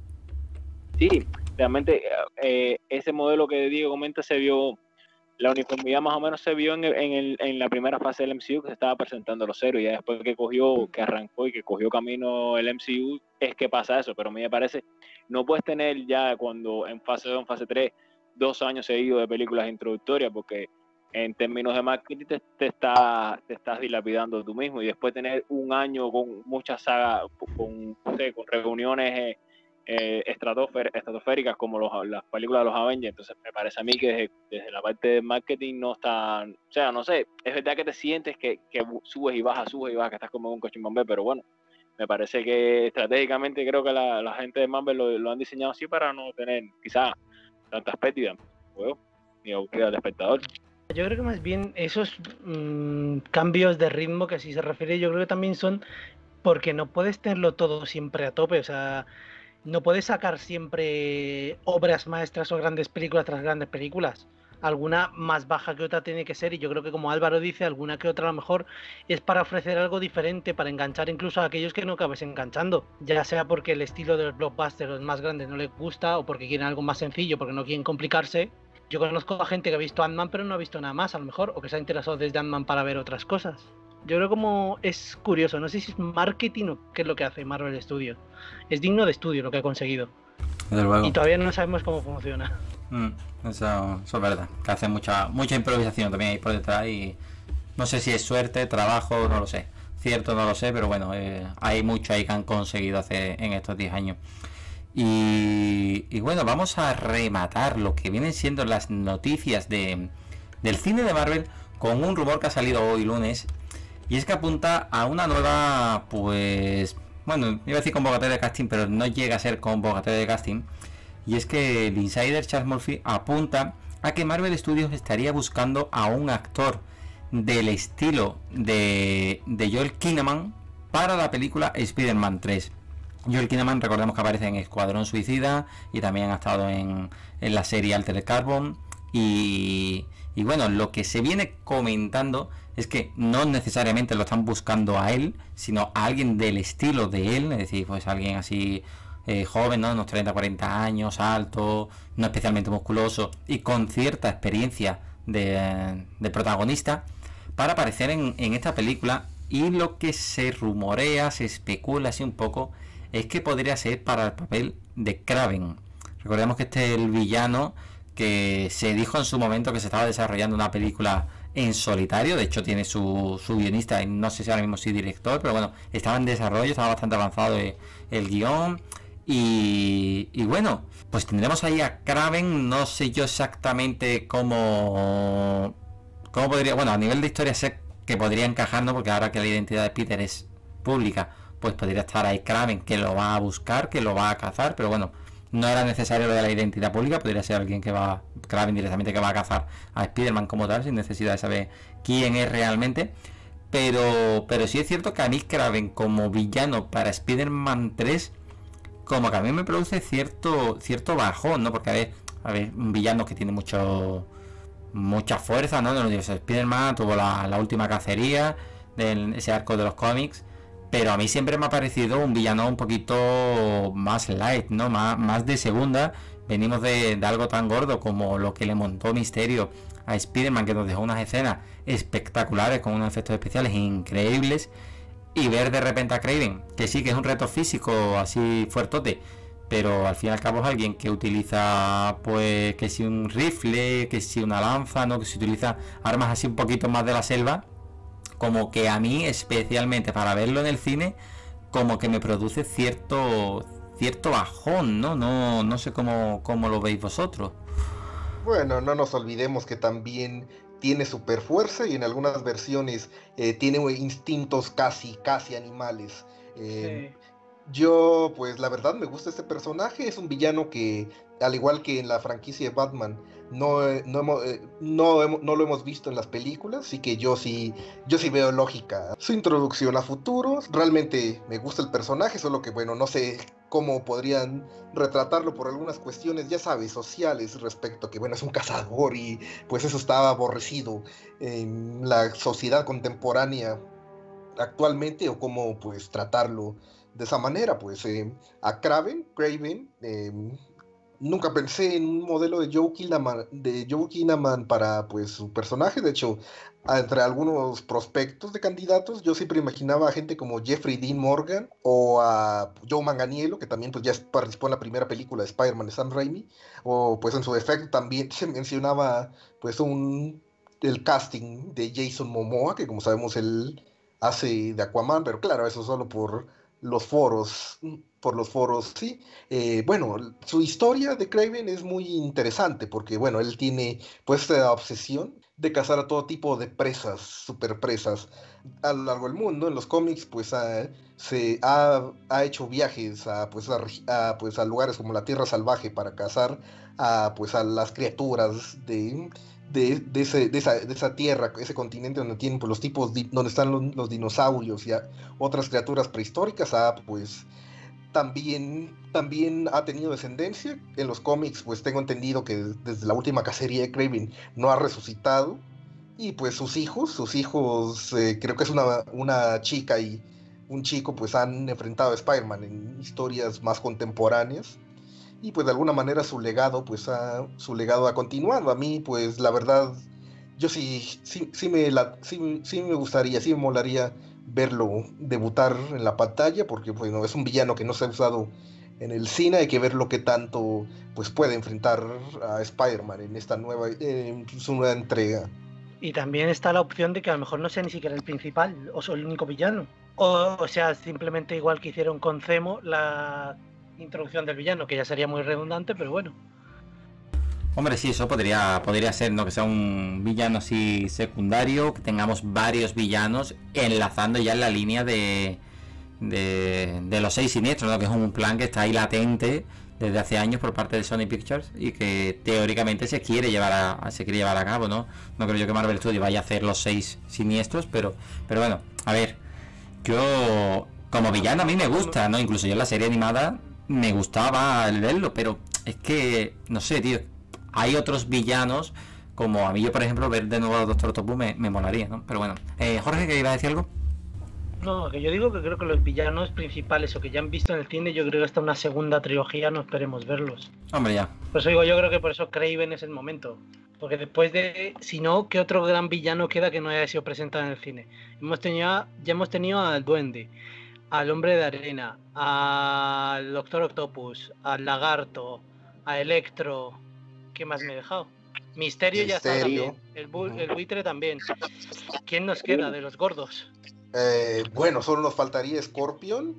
Sí, realmente eh, ese modelo que Diego comenta se vio, la uniformidad más o menos se vio en, el, en, el, en la primera fase del M C U, que se estaba presentando los cero, y ya después que cogió, que arrancó y que cogió camino el M C U, es que pasa eso. Pero a mí me parece, no puedes tener ya cuando en fase dos, en fase tres, dos años seguidos de películas introductorias, porque en términos de marketing te, te, está, te estás dilapidando tú mismo, y después tener un año con muchas sagas, con, no sé, con reuniones eh, eh, estratosfer, estratosféricas como los, las películas de los Avengers. Entonces me parece a mí que desde, desde la parte de marketing no están, o sea, no sé, es verdad que te sientes que, que subes y bajas, subes y bajas, que estás como un coche bombé, pero bueno, me parece que estratégicamente creo que la, la gente de Marvel lo, lo han diseñado así para no tener quizás tantas pérdidas, bueno, ni aburrida al espectador. Yo creo que más bien esos mmm, cambios de ritmo que así se refiere, yo creo que también son porque no puedes tenerlo todo siempre a tope. O sea, no puedes sacar siempre obras maestras o grandes películas tras grandes películas. Alguna más baja que otra tiene que ser, y yo creo que, como Álvaro dice, alguna que otra a lo mejor es para ofrecer algo diferente, para enganchar incluso a aquellos que no acabes enganchando, ya sea porque el estilo de los blockbusters, los más grandes, no les gusta, o porque quieren algo más sencillo, porque no quieren complicarse. Yo conozco a gente que ha visto Ant-Man pero no ha visto nada más, a lo mejor, o que se ha interesado desde Ant-Man para ver otras cosas. Yo creo como es curioso, no sé si es marketing o qué es lo que hace Marvel Studios. Es digno de estudio lo que ha conseguido. Desde luego. Y todavía no sabemos cómo funciona. Mm, eso, eso es verdad, que hace mucha mucha improvisación también ahí por detrás, y no sé si es suerte, trabajo, no lo sé. Cierto, no lo sé, pero bueno, eh, hay mucho ahí que han conseguido hacer en estos diez años. Y, y bueno, vamos a rematar lo que vienen siendo las noticias de, del cine de Marvel con un rumor que ha salido hoy lunes, y es que apunta a una nueva, pues, bueno, iba a decir convocatoria de casting, pero no llega a ser convocatoria de casting, y es que el insider Charles Murphy apunta a que Marvel Studios estaría buscando a un actor del estilo de, de Joel Kinnaman para la película Spider-Man tres. Joel Kinnaman, recordemos que aparece en Escuadrón Suicida y también ha estado en, en la serie Altered Carbon, y, y bueno, lo que se viene comentando es que no necesariamente lo están buscando a él, sino a alguien del estilo de él, es decir, pues alguien así eh, joven, ¿no? Unos treinta, cuarenta años, alto, no especialmente musculoso y con cierta experiencia de, de protagonista, para aparecer en, en esta película. Y lo que se rumorea, se especula así un poco, es que podría ser para el papel de Kraven. Recordemos que este es el villano que se dijo en su momento que se estaba desarrollando una película en solitario. De hecho tiene su, su guionista, y no sé si ahora mismo sí director, pero bueno, estaba en desarrollo, estaba bastante avanzado el, el guión. Y, y bueno, pues tendremos ahí a Kraven. No sé yo exactamente cómo, cómo podría, bueno, a nivel de historia sé que podría encajar, ¿no? Porque ahora que la identidad de Peter es pública, pues podría estar ahí Kraven, que lo va a buscar, que lo va a cazar, pero bueno, no era necesario lo de la identidad pública, podría ser alguien que va, Kraven directamente, que va a cazar a Spider-Man como tal, sin necesidad de saber quién es realmente. Pero, pero sí es cierto que a mí Kraven como villano para Spider-Man tres, como que a mí me produce cierto cierto bajón, ¿no? Porque a ver, a ver, un villano que tiene mucho mucha fuerza, ¿no? En el universo de Spider-Man, tuvo la, la última cacería de ese arco de los cómics, pero a mí siempre me ha parecido un villano un poquito más light, ¿no? Más, más de segunda. Venimos de, de algo tan gordo como lo que le montó Mysterio a Spider-Man, que nos dejó unas escenas espectaculares con unos efectos especiales increíbles, y ver de repente a Kraven, que sí que es un reto físico así fuertote, pero al fin y al cabo es alguien que utiliza, pues, que si un rifle, que si una lanza, ¿no? Que si utiliza armas así un poquito más de la selva, como que a mí, especialmente para verlo en el cine, como que me produce cierto cierto bajón, ¿no? No, no sé cómo, cómo lo veis vosotros. Bueno, no nos olvidemos que también tiene super fuerza y en algunas versiones eh, tiene instintos casi, casi animales. Eh, sí. Yo, pues la verdad me gusta este personaje, es un villano que, al igual que en la franquicia de Batman, no, no, hemos, no, no lo hemos visto en las películas, así que yo sí, yo sí veo lógica. Su introducción a futuros, realmente me gusta el personaje, solo que bueno, no sé cómo podrían retratarlo por algunas cuestiones, ya sabes, sociales, respecto a que bueno, es un cazador y pues eso estaba aborrecido en la sociedad contemporánea actualmente, o cómo pues tratarlo de esa manera. Pues eh, a Kraven, Kraven eh, nunca pensé en un modelo de Joe Kinnaman, de Joe Kinnaman para pues su personaje. De hecho, entre algunos prospectos de candidatos, yo siempre imaginaba a gente como Jeffrey Dean Morgan o a Joe Manganiello, que también pues ya participó en la primera película de Spider-Man de Sam Raimi, o pues en su defecto también se mencionaba pues un el casting de Jason Momoa, que como sabemos él hace de Aquaman, pero claro, eso solo por los foros, por los foros, sí. Eh, bueno, su historia de Kraven es muy interesante porque, bueno, él tiene pues esta obsesión de cazar a todo tipo de presas, super presas, a lo largo del mundo. En los cómics, pues, ha, se ha, ha hecho viajes a, pues, a, a, pues, a lugares como la Tierra Salvaje para cazar a, pues, a las criaturas de... De, de, ese, de, esa, de esa tierra, ese continente donde tienen pues, los tipos, di, donde están los, los dinosaurios y a, otras criaturas prehistóricas. Ah, pues también, también ha tenido descendencia. En los cómics, pues tengo entendido que desde la última cacería de Kraven no ha resucitado. Y pues sus hijos, sus hijos, eh, creo que es una, una chica y un chico, pues han enfrentado a Spider-Man en historias más contemporáneas. Y pues de alguna manera su legado pues ha, su legado ha continuado. A mí pues la verdad yo sí sí, sí, me, la, sí, sí me gustaría, sí me molaría verlo debutar en la pantalla, porque bueno, es un villano que no se ha usado en el cine. Hay que ver lo que tanto pues puede enfrentar a Spider-Man en esta nueva, eh, su nueva entrega. Y también está la opción de que a lo mejor no sea ni siquiera el principal o el único villano, o, o sea, simplemente igual que hicieron con Zemo la introducción del villano, que ya sería muy redundante, pero bueno. Hombre, sí, eso podría podría ser, ¿no? Que sea un villano así secundario, que tengamos varios villanos enlazando ya en la línea de de, de los seis siniestros, ¿no? Que es un plan que está ahí latente desde hace años por parte de Sony Pictures y que teóricamente se quiere llevar a se quiere llevar a cabo, ¿no? No creo yo que Marvel Studios vaya a hacer los seis siniestros, pero pero bueno, a ver, yo como villano a mí me gusta, ¿no? Incluso yo en la serie animada me gustaba el verlo, pero es que, no sé, tío, hay otros villanos, como a mí yo, por ejemplo, ver de nuevo a Doctor Octopus me, me molaría, ¿no? Pero bueno, eh, Jorge, ¿que iba a decir algo? No, que yo digo que creo que los villanos principales o que ya han visto en el cine, yo creo que hasta una segunda trilogía no esperemos verlos. Hombre, ya. Por eso digo, yo creo que por eso Kraven es el momento. Porque después de, si no, ¿qué otro gran villano queda que no haya sido presentado en el cine? Hemos tenido, ya hemos tenido al Duende, al Hombre de Arena, al Doctor Octopus, al Lagarto, a Electro. ¿Qué más me he dejado? Misterio, Misterio. Ya está también. El, bu uh-huh. el buitre también. ¿Quién nos queda de los gordos? Eh, bueno, solo nos faltaría Scorpion.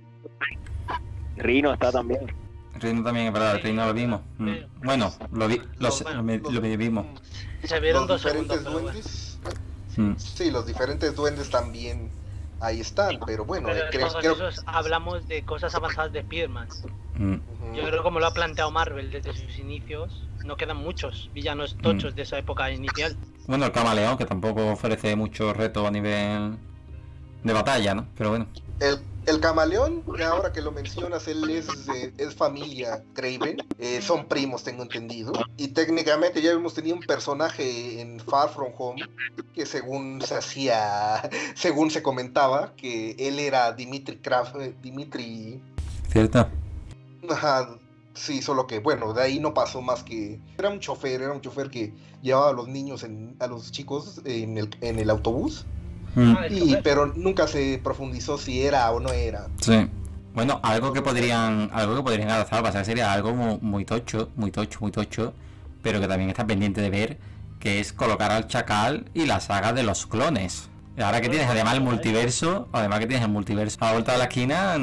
Rhino está también. Rhino también, es verdad, Rhino lo vimos. Mm. Bueno, lo, vi, lo, lo, bueno, lo, lo vimos. Se vieron los dos diferentes segundos, duendes. Bueno. Sí, los diferentes duendes también ahí están, pero bueno, pero eh, creo, todos creo... esos hablamos de cosas avanzadas de Spider-Man. Mm. Uh-huh. Yo creo que como lo ha planteado Marvel desde sus inicios, no quedan muchos villanos tochos mm. de esa época inicial. Bueno, el Camaleón, que tampoco ofrece mucho reto a nivel de batalla, ¿no? Pero bueno. El, El camaleón, ahora que lo mencionas, él es, eh, es familia Kraven, eh, son primos, tengo entendido. Y técnicamente ya hemos tenido un personaje en Far From Home que según se hacía, según se comentaba, que él era Dimitri Kraft, eh, Dimitri... ¿Cierto? Ajá, sí, solo que bueno, de ahí no pasó más que... Era un chofer, era un chofer que llevaba a los niños, en, a los chicos en el, en el autobús. Mm. Y, pero nunca se profundizó si era o no era. Sí. Bueno, algo que podrían, algo que podrían adaptar, pasa que sería algo muy, muy tocho, muy tocho, muy tocho, pero que también está pendiente de ver, que es colocar al Chacal y la saga de los clones. Y ahora que tienes además el multiverso, además que tienes el multiverso a la vuelta de la esquina,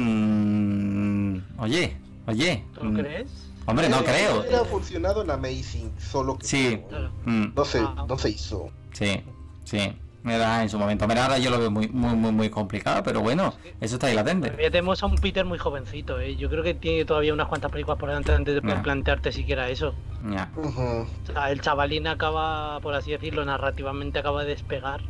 mmm, oye, oye. ¿Tú lo crees? Hombre, no eh, creo. Hubiera funcionado en Amazing, solo que Sí. no, Mm, no se, no se hizo. sí, sí. Era en su momento. Mira, ahora yo lo veo muy, muy, muy, muy complicado, pero bueno, eso está ahí latente. Todavía tenemos a un Peter muy jovencito, ¿eh? Yo creo que tiene todavía unas cuantas películas por delante antes de poder Ya. plantearte siquiera eso. Ya. Ujú. O sea, el chavalín acaba, por así decirlo, narrativamente acaba de despegar.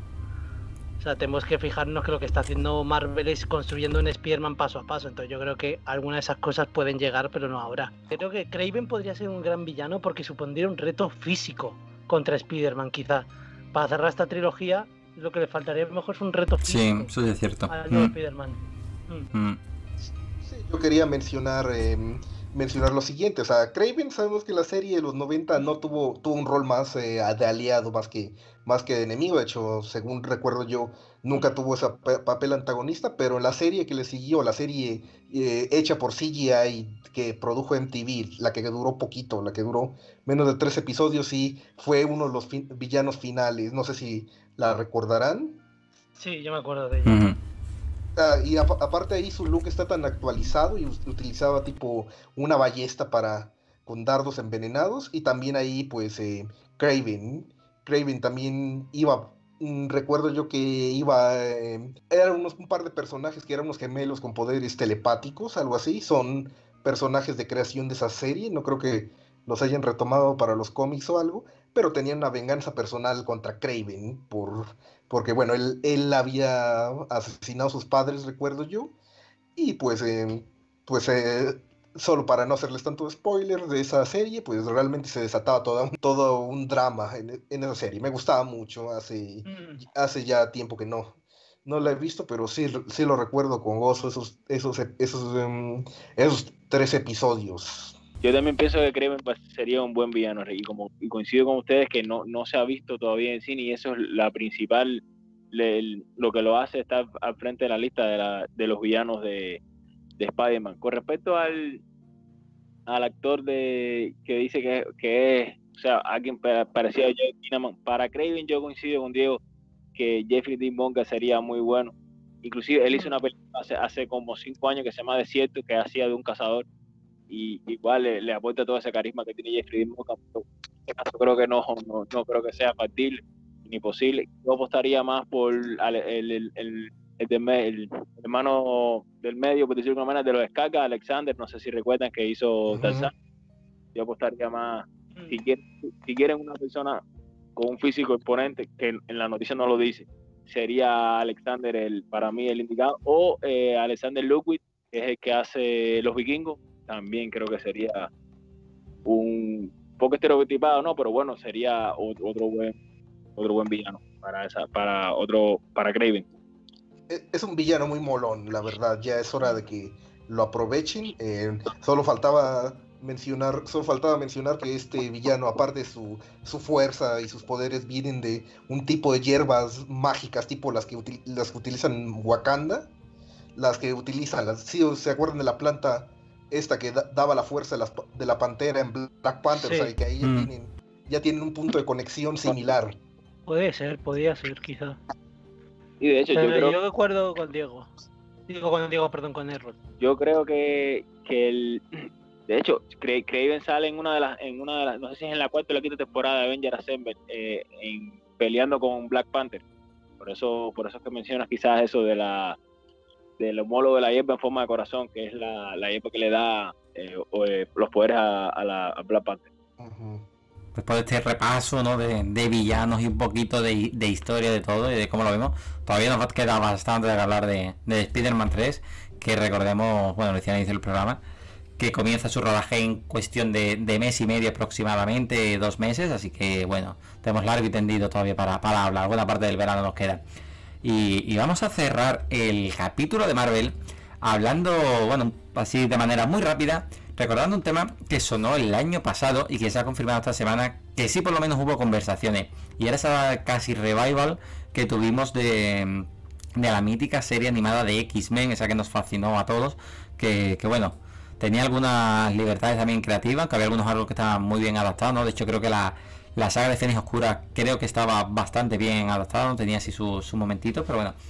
O sea, tenemos que fijarnos que lo que está haciendo Marvel es construyendo un Spider-Man paso a paso. Entonces yo creo que algunas de esas cosas pueden llegar, pero no ahora. Creo que Kraven podría ser un gran villano porque supondría un reto físico contra Spider-Man, quizá. Para cerrar esta trilogía, lo que le faltaría a lo mejor es un reto Sí, físico eso es cierto. al nuevo Mm, Spider-Man. Mm. mm. Sí, yo quería mencionar eh, mencionar lo siguiente, o sea, Kraven sabemos que la serie de los noventa no tuvo, tuvo un rol más eh, de aliado, más que, más que de enemigo, de hecho, según recuerdo yo, nunca tuvo ese pa- papel antagonista, pero en la serie que le siguió, la serie eh, hecha por C G I que produjo M T V, la que duró poquito, la que duró menos de tres episodios, sí, fue uno de los fin- villanos finales, no sé si la recordarán. Sí, yo me acuerdo de ella. Ujú. Ah, y apa- aparte ahí su look está tan actualizado y us- utilizaba tipo una ballesta para con dardos envenenados y también ahí pues eh, Kraven, Kraven también iba, mm, recuerdo yo que iba, eh, eran unos un par de personajes que eran unos gemelos con poderes telepáticos, algo así, son personajes de creación de esa serie, no creo que los hayan retomado para los cómics o algo, pero tenían una venganza personal contra Kraven por porque bueno, él, él había asesinado a sus padres, recuerdo yo, y pues, eh, pues eh, solo para no hacerles tanto spoiler de esa serie, pues realmente se desataba todo un, todo un drama en, en esa serie. Me gustaba mucho, hace, Mm. hace ya tiempo que no, no la he visto, pero sí, sí lo recuerdo con gozo, esos, esos, esos, em, esos tres episodios. Yo también pienso que Kraven pues, sería un buen villano, y como y coincido con ustedes que no, no se ha visto todavía en cine y eso es la principal, le- el- lo que lo hace estar al frente de la lista de, la, de los villanos de, de Spider-Man. Con respecto al, al actor de que dice que, que es, o sea, alguien pa- parecido a Joe Kinnaman, para Kraven yo coincido con Diego que Jeffrey Dean Morgan sería muy bueno. Inclusive él hizo una película hace, hace como cinco años que se llama Desierto, que hacía de un cazador y igual le, le aporta todo ese carisma que tiene Jeffrey Dean Morgan. Pero en este caso creo que no, no, no creo que sea factible ni posible. Yo apostaría más por al- el, el, el, el, de me- el hermano del medio, por decirlo de alguna manera, de los Skarsgård, Alexander, no sé si recuerdan que hizo Ujú. Tarzán. Yo apostaría más, si quieren, si quieren una persona con un físico imponente, que en, en la noticia no lo dice, sería Alexander el, para mí el indicado, o eh, Alexander Ludwig, que es el que hace Los Vikingos, también creo que sería un poco estereotipado, no, pero bueno, sería o- otro buen otro buen villano para esa para otro para Kraven. E- Es un villano muy molón, la verdad, ya es hora de que lo aprovechen. eh, solo faltaba mencionar, solo faltaba mencionar que este villano, aparte de su, su fuerza y sus poderes, vienen de un tipo de hierbas mágicas, tipo las que, util- las que utilizan en Wakanda, las que utilizan, las, sí, ¿se acuerdan de la planta esta que da- daba la fuerza de, las pa- de la pantera en Black Panther? Sí. O sea, que ahí ya, Mm. tienen, ya tienen un punto de conexión similar. Puede ser, podría ser, quizá. Y de hecho yo Pero creo yo recuerdo con Diego. Digo con Diego, perdón, con Errol. yo creo que, que el de hecho Cra- Kraven sale en una de las en una de las no sé si es en la cuarta o la quinta temporada de Avengers Assemble eh, en, peleando con Black Panther. Por eso por eso es que mencionas quizás eso de la del homólogo de la hierba en forma de corazón, que es la, la hierba que le da eh, o, eh, los poderes a, a la a Black Panther. Ujú. Después de este repaso, ¿no? de, de villanos y un poquito de, de historia de todo y de cómo lo vemos, todavía nos queda bastante de hablar de, de Spider-Man tres. que recordemos, bueno, lo decía al inicio del programa, que comienza su rodaje en cuestión de, de mes y medio aproximadamente, dos meses, así que bueno, tenemos largo y tendido todavía para, para hablar, buena parte del verano nos queda. Y, y vamos a cerrar el capítulo de Marvel hablando, bueno, así de manera muy rápida, recordando un tema que sonó el año pasado y que se ha confirmado esta semana, que sí por lo menos hubo conversaciones, y era esa casi revival que tuvimos de, de la mítica serie animada de X-Men, esa que nos fascinó a todos, que, que bueno, tenía algunas libertades también creativas, que había algunos árboles que estaban muy bien adaptados, ¿no? De hecho creo que la, la saga de Fénix Oscura creo que estaba bastante bien adaptada, ¿no? Tenía así sus su momentitos, pero bueno.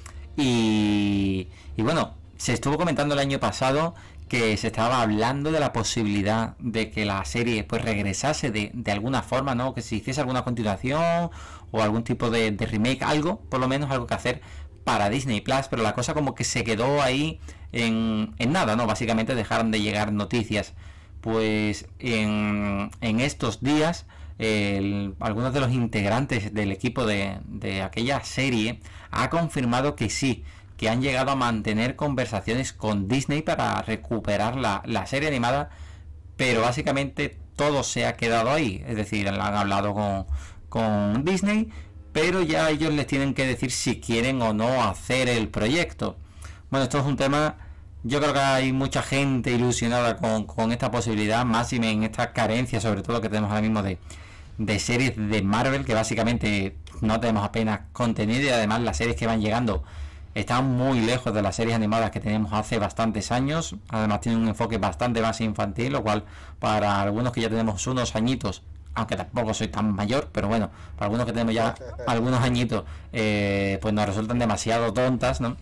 Y, y bueno, se estuvo comentando el año pasado que se estaba hablando de la posibilidad de que la serie pues regresase de, de alguna forma, ¿no? Que se hiciese alguna continuación o algún tipo de, de remake, algo, por lo menos algo que hacer para Disney Plus, pero la cosa como que se quedó ahí en, en nada, ¿no? Básicamente dejaron de llegar noticias. Pues en, en estos días el, algunos de los integrantes del equipo de, de aquella serie ha confirmado que sí, que han llegado a mantener conversaciones con Disney para recuperar la, la serie animada, pero básicamente todo se ha quedado ahí, es decir, han hablado con, con Disney, pero ya ellos les tienen que decir si quieren o no hacer el proyecto. Bueno, esto es un tema, yo creo que hay mucha gente ilusionada con, con esta posibilidad, más y en esta carencia sobre todo que tenemos ahora mismo de, de series de Marvel, que básicamente no tenemos apenas contenido, y además las series que van llegando están muy lejos de las series animadas que teníamos hace bastantes años. Además tienen un enfoque bastante más infantil, lo cual para algunos que ya tenemos unos añitos, aunque tampoco soy tan mayor, pero bueno, para algunos que tenemos ya algunos añitos, eh, pues nos resultan demasiado tontas, ¿no?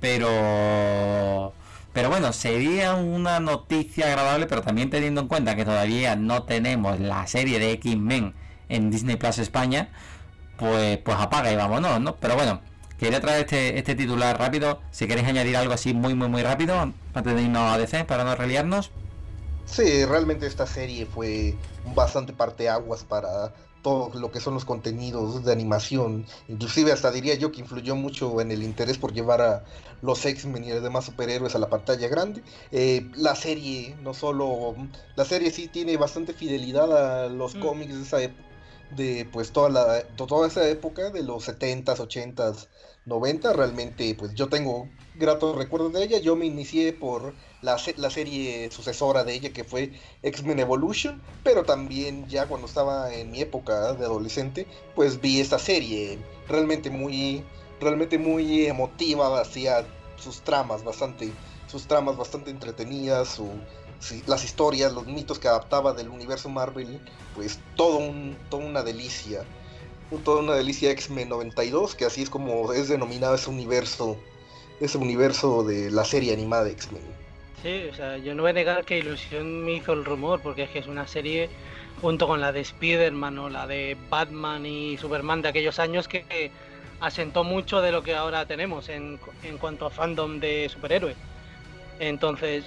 Pero pero bueno, sería una noticia agradable, pero también teniendo en cuenta que todavía no tenemos la serie de X-Men en Disney Plus España, pues pues apaga y vámonos, ¿no? Pero bueno, quería traer este, este titular rápido. Si queréis añadir algo así muy muy muy rápido antes de irnos a D C para no reliarnos. Sí, realmente esta serie fue bastante parteaguas para todo lo que son los contenidos de animación. Inclusive hasta diría yo que influyó mucho en el interés por llevar a los X-Men y los demás superhéroes a la pantalla grande. Eh, la serie, no solo... La serie sí tiene bastante fidelidad a los mm. cómics de esa época, de pues toda la toda esa época de los setentas, ochentas, noventa. Realmente pues yo tengo gratos recuerdos de ella. Yo me inicié por la, la serie sucesora de ella, que fue X-Men Evolution, pero también ya cuando estaba en mi época de adolescente pues vi esta serie realmente muy realmente muy emotiva, hacía sus tramas bastante sus tramas bastante entretenidas, su Sí, las historias, los mitos que adaptaba del universo Marvel, pues todo un, toda una delicia, toda una delicia. X-Men noventa y dos, que así es como es denominado ese universo, ese universo de la serie animada de X-Men. Sí, o sea, yo no voy a negar que ilusión me hizo el rumor, porque es que es una serie junto con la de Spider-Man o la de Batman y Superman de aquellos años que asentó mucho de lo que ahora tenemos en, en cuanto a fandom de superhéroes. Entonces,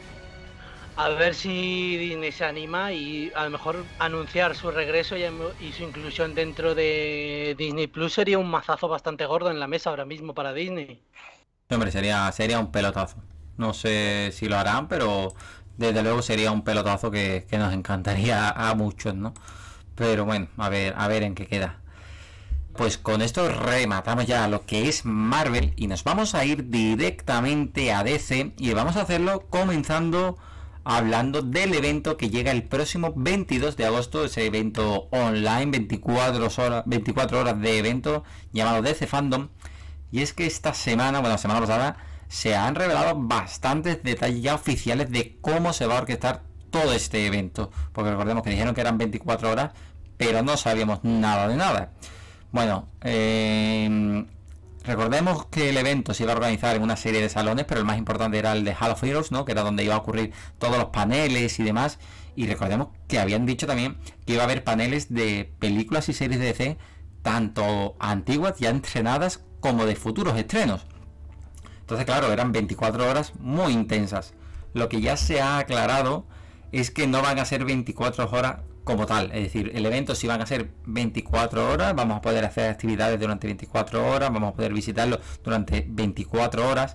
a ver si Disney se anima y a lo mejor anunciar su regreso y, y su inclusión dentro de Disney Plus sería un mazazo bastante gordo en la mesa ahora mismo para Disney. Hombre, sería, sería un pelotazo. No sé si lo harán, pero desde luego sería un pelotazo que, que nos encantaría a muchos, ¿no? Pero bueno, a ver, a ver en qué queda. Pues con esto rematamos ya lo que es Marvel y nos vamos a ir directamente a D C, y vamos a hacerlo comenzando hablando del evento que llega el próximo veintidós de agosto, ese evento online, veinticuatro horas, veinticuatro horas de evento llamado D C Fandom. Y es que esta semana, bueno, la semana pasada, se han revelado bastantes detalles ya oficiales de cómo se va a orquestar todo este evento, porque recordemos que dijeron que eran veinticuatro horas, pero no sabíamos nada de nada. Bueno, eh, recordemos que el evento se iba a organizar en una serie de salones, pero el más importante era el de Hall of Heroes, ¿no? Que era donde iba a ocurrir todos los paneles y demás. Y recordemos que habían dicho también que iba a haber paneles de películas y series de D C, tanto antiguas ya estrenadas como de futuros estrenos. Entonces, claro, eran veinticuatro horas muy intensas. Lo que ya se ha aclarado es que no van a ser veinticuatro horas como tal, es decir, el evento sí van a ser veinticuatro horas, vamos a poder hacer actividades durante veinticuatro horas, vamos a poder visitarlo durante veinticuatro horas,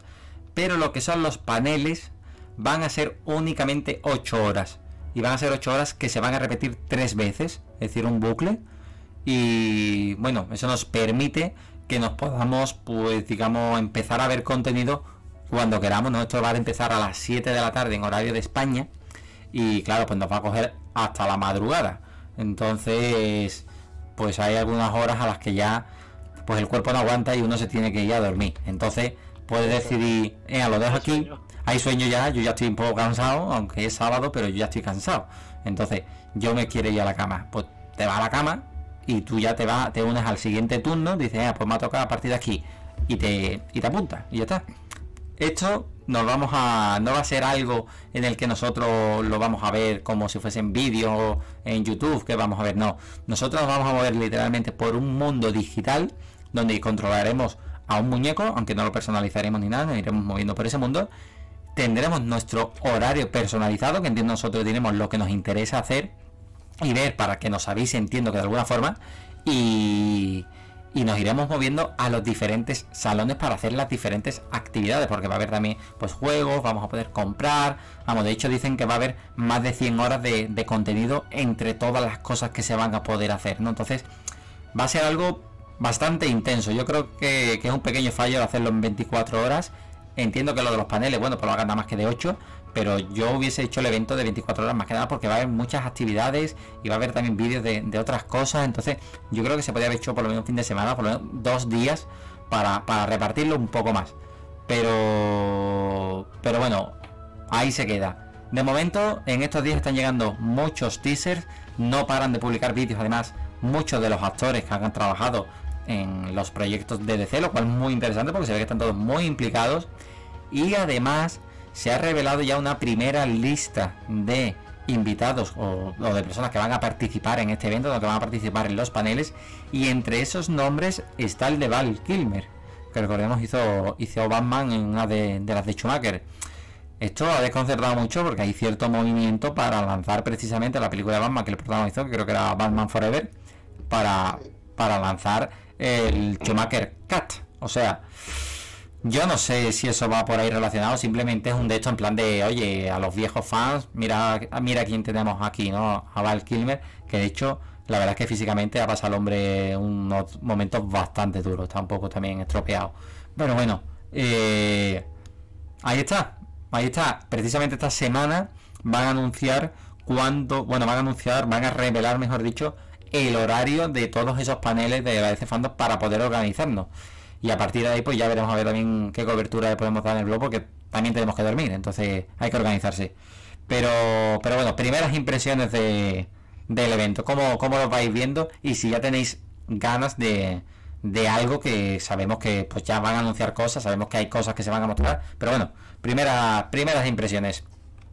pero lo que son los paneles van a ser únicamente ocho horas. Y van a ser ocho horas que se van a repetir tres veces, es decir, un bucle. Y bueno, eso nos permite que nos podamos, pues digamos, empezar a ver contenido cuando queramos, ¿no? Esto va a empezar a las siete de la tarde en horario de España. Y claro, pues nos va a coger hasta la madrugada. Entonces, pues hay algunas horas a las que ya pues el cuerpo no aguanta y uno se tiene que ir a dormir. Entonces puedes decidir, eh, lo dejo aquí. Hay sueño ya, yo ya estoy un poco cansado, aunque es sábado, pero yo ya estoy cansado. Entonces, yo me quiero ir a la cama. Pues te vas a la cama y tú ya te vas, te unes al siguiente turno, dices, ah, pues me ha tocado a partir de aquí. Y te, y te apuntas, y ya está. Esto nos vamos a, no va a ser algo en el que nosotros lo vamos a ver como si fuesen vídeos en YouTube, que vamos a ver, no. Nosotros nos vamos a mover literalmente por un mundo digital donde controlaremos a un muñeco, aunque no lo personalizaremos ni nada, nos iremos moviendo por ese mundo. Tendremos nuestro horario personalizado, que entiendo nosotros tenemos lo que nos interesa hacer y ver para que nos avise, entiendo que de alguna forma, y, y nos iremos moviendo a los diferentes salones para hacer las diferentes actividades, porque va a haber también pues juegos, vamos a poder comprar, vamos, de hecho dicen que va a haber más de cien horas de, de contenido entre todas las cosas que se van a poder hacer, ¿no? Entonces va a ser algo bastante intenso. Yo creo que, que es un pequeño fallo de hacerlo en veinticuatro horas. Entiendo que lo de los paneles, bueno, pues lo hagan nada más que de ocho, pero yo hubiese hecho el evento de veinticuatro horas más que nada porque va a haber muchas actividades y va a haber también vídeos de, de otras cosas. Entonces yo creo que se podría haber hecho por lo menos un fin de semana, por lo menos dos días para, para repartirlo un poco más, pero pero bueno, ahí se queda. De momento en estos días están llegando muchos teasers, no paran de publicar vídeos. Además, muchos de los actores que han trabajado en los proyectos de D C, lo cual es muy interesante porque se ve que están todos muy implicados. Y además se ha revelado ya una primera lista de invitados o, o de personas que van a participar en este evento, que van a participar en los paneles, y entre esos nombres está el de Val Kilmer, que recordemos hizo, hizo Batman en una de, de las de Schumacher. Esto ha desconcertado mucho porque hay cierto movimiento para lanzar precisamente la película de Batman que el protagonizó, que creo que era Batman Forever, para, para lanzar el Schumacher Cut. O sea, yo no sé si eso va por ahí relacionado, simplemente es un de hecho en plan de, oye, a los viejos fans, mira mira quién tenemos aquí, ¿no? A Val Kilmer, que de hecho, la verdad es que físicamente ha pasado el hombre unos momentos bastante duros, está un poco también estropeado. Pero bueno, eh, ahí está, ahí está. Precisamente esta semana van a anunciar cuándo, bueno, van a anunciar, van a revelar, mejor dicho, el horario de todos esos paneles de D C Fandom para poder organizarnos. Y a partir de ahí pues ya veremos a ver también qué cobertura le podemos dar en el blog, porque también tenemos que dormir, entonces hay que organizarse. Pero pero bueno, primeras impresiones de, del evento, ¿cómo, cómo lo vais viendo? Y si ya tenéis ganas de, de algo, que sabemos que pues ya van a anunciar cosas, sabemos que hay cosas que se van a mostrar, pero bueno, primera, primeras impresiones.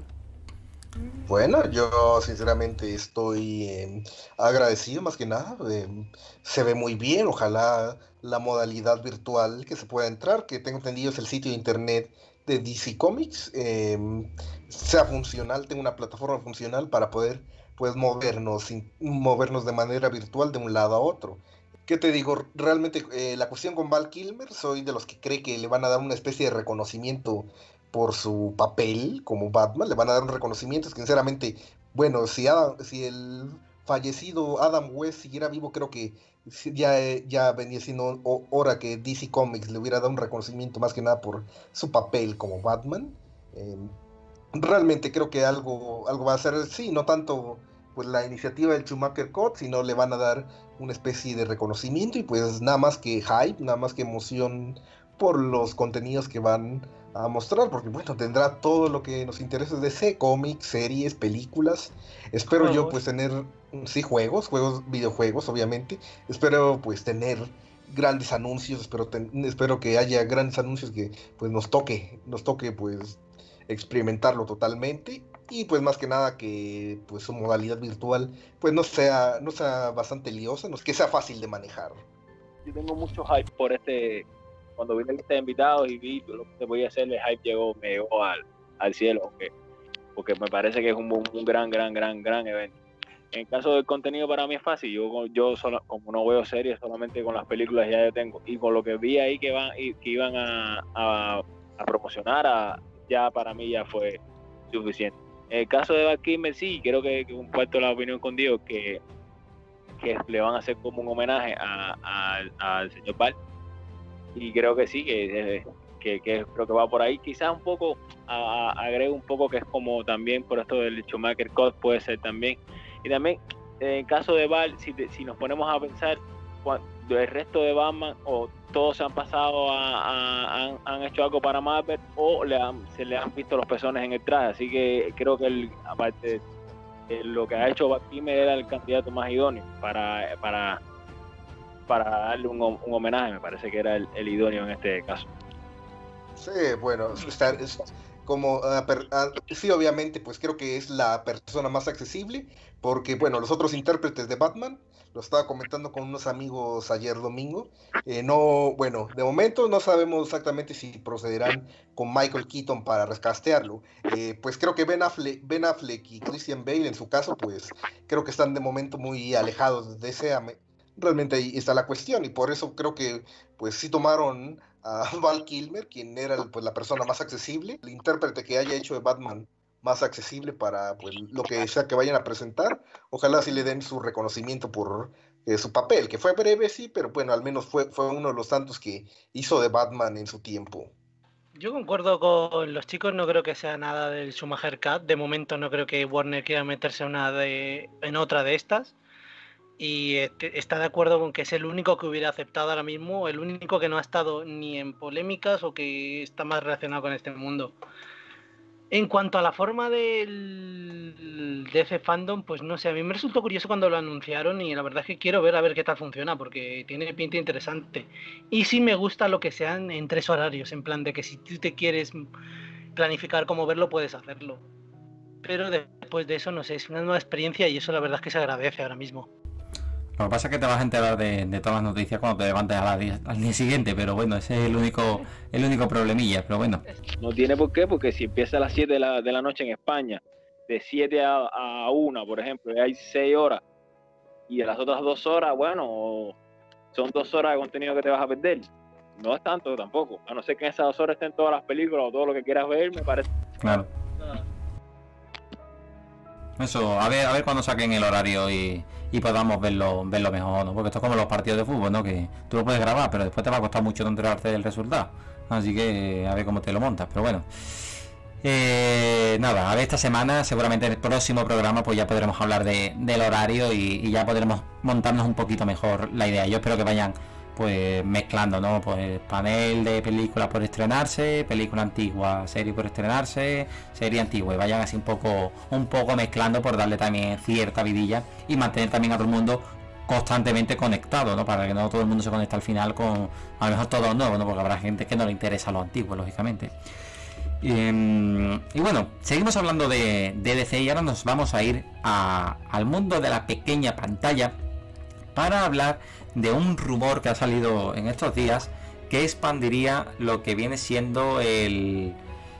Bueno, yo sinceramente estoy eh, agradecido más que nada. Eh, se ve muy bien, ojalá la modalidad virtual que se pueda entrar, que tengo entendido es el sitio de internet de D C Comics, eh, sea funcional, tenga una plataforma funcional para poder pues movernos, sin, movernos de manera virtual de un lado a otro. ¿Qué te digo? Realmente eh, la cuestión con Val Kilmer, soy de los que cree que le van a dar una especie de reconocimiento por su papel como Batman, le van a dar un reconocimiento. Sinceramente, bueno, si, Adam, si el fallecido Adam West siguiera vivo, creo que ya, ya venía siendo hora que D C Comics le hubiera dado un reconocimiento más que nada por su papel como Batman. Eh, realmente creo que algo, algo va a ser, sí, no tanto pues la iniciativa del Schumacher Cut, sino le van a dar una especie de reconocimiento y pues nada más que hype, nada más que emoción por los contenidos que van a mostrar, porque bueno, tendrá todo lo que nos interesa de D C, cómics, series, películas. Espero juegos. yo pues tener, sí, juegos, juegos, videojuegos, obviamente. Espero pues tener grandes anuncios, espero, ten, espero que haya grandes anuncios que pues nos toque, nos toque pues experimentarlo totalmente. Y pues más que nada que pues su modalidad virtual pues no sea, no sea bastante liosa, no, que sea fácil de manejar. Yo tengo mucho hype por este. Cuando vi la lista de invitados y vi lo que se podía hacer, el hype llegó, me llegó al, al cielo, porque, porque me parece que es un, un gran, gran, gran, gran evento. En el caso del contenido para mí es fácil, yo, yo solo, como no veo series, solamente con las películas ya yo tengo, y con lo que vi ahí que, van, que iban a, a a promocionar, a, ya para mí ya fue suficiente. En el caso de Val Kilmer, sí, creo que, que comparto la opinión con Diego, que, que le van a hacer como un homenaje al señor Val, y creo que sí, que, que, que creo que va por ahí, quizás un poco, a, a, agrego un poco que es como también por esto del Schumacher Cut, puede ser también, y también en el caso de Val, si, te, si nos ponemos a pensar, el resto de Batman o todos se han pasado a, a, han, han hecho algo para Marvel o le han, se le han visto los pezones en el traje, así que creo que el, aparte de lo que ha hecho Val Kilmer era el candidato más idóneo para para, para darle un, un homenaje, me parece que era el, el idóneo en este caso. Sí, bueno, está, es como uh, per, uh, sí, obviamente, pues creo que es la persona más accesible, porque bueno, los otros intérpretes de Batman, lo estaba comentando con unos amigos ayer domingo, eh, no, bueno, de momento no sabemos exactamente si procederán con Michael Keaton para recastearlo, eh, pues creo que Ben Affleck, Ben Affleck y Christian Bale en su caso, pues creo que están de momento muy alejados de ese, realmente ahí está la cuestión, y por eso creo que pues sí tomaron a Val Kilmer, quien era pues, la persona más accesible, el intérprete que haya hecho de Batman más accesible para pues, lo que sea que vayan a presentar. Ojalá sí le den su reconocimiento por eh, su papel, que fue breve, sí, pero bueno, al menos fue, fue uno de los tantos que hizo de Batman en su tiempo. Yo concuerdo con los chicos, no creo que sea nada del Schumacher Cut. De momento no creo que Warner quiera meterse una de, en otra de estas. Y está de acuerdo con que es el único que hubiera aceptado ahora mismo, el único que no ha estado ni en polémicas o que está más relacionado con este mundo. En cuanto a la forma del D C Fandom, pues no sé, a mí me resultó curioso cuando lo anunciaron y la verdad es que quiero ver a ver qué tal funciona porque tiene pinta interesante. Y sí me gusta lo que sean en tres horarios, en plan de que si tú te quieres planificar cómo verlo, puedes hacerlo. Pero después de eso, no sé, es una nueva experiencia y eso la verdad es que se agradece ahora mismo. Lo que pasa es que te vas a enterar de, de todas las noticias cuando te levantes a la día, al día siguiente, pero bueno, ese es el único el único problemilla, pero bueno. No tiene por qué, porque si empieza a las siete de la, de la noche en España, de siete a, a una, por ejemplo, y hay seis horas, y de las otras dos horas, bueno, son dos horas de contenido que te vas a perder. No es tanto tampoco, a no ser que en esas dos horas estén todas las películas o todo lo que quieras ver, me parece. Claro. Eso, a ver, a ver cuando saquen el horario y, y podamos verlo, verlo mejor, ¿no? Porque esto es como los partidos de fútbol, ¿no? Que tú lo puedes grabar, pero después te va a costar mucho enterarte del resultado. Así que a ver cómo te lo montas, pero bueno. Eh, nada, a ver, esta semana, seguramente en el próximo programa, pues ya podremos hablar de, del horario y, y ya podremos montarnos un poquito mejor la idea. Yo espero que vayan pues mezclando, ¿no? Pues panel de película por estrenarse, película antigua, serie por estrenarse, serie antigua, y vayan así un poco un poco mezclando por darle también cierta vidilla y mantener también a todo el mundo constantemente conectado, ¿no? Para que no todo el mundo se conecte al final con a lo mejor todo lo nuevo, ¿no? Porque habrá gente que no le interesa lo antiguo, lógicamente. Y, y bueno, seguimos hablando de, de D C y ahora nos vamos a ir a, al mundo de la pequeña pantalla para hablar de un rumor que ha salido en estos días que expandiría lo que viene siendo el,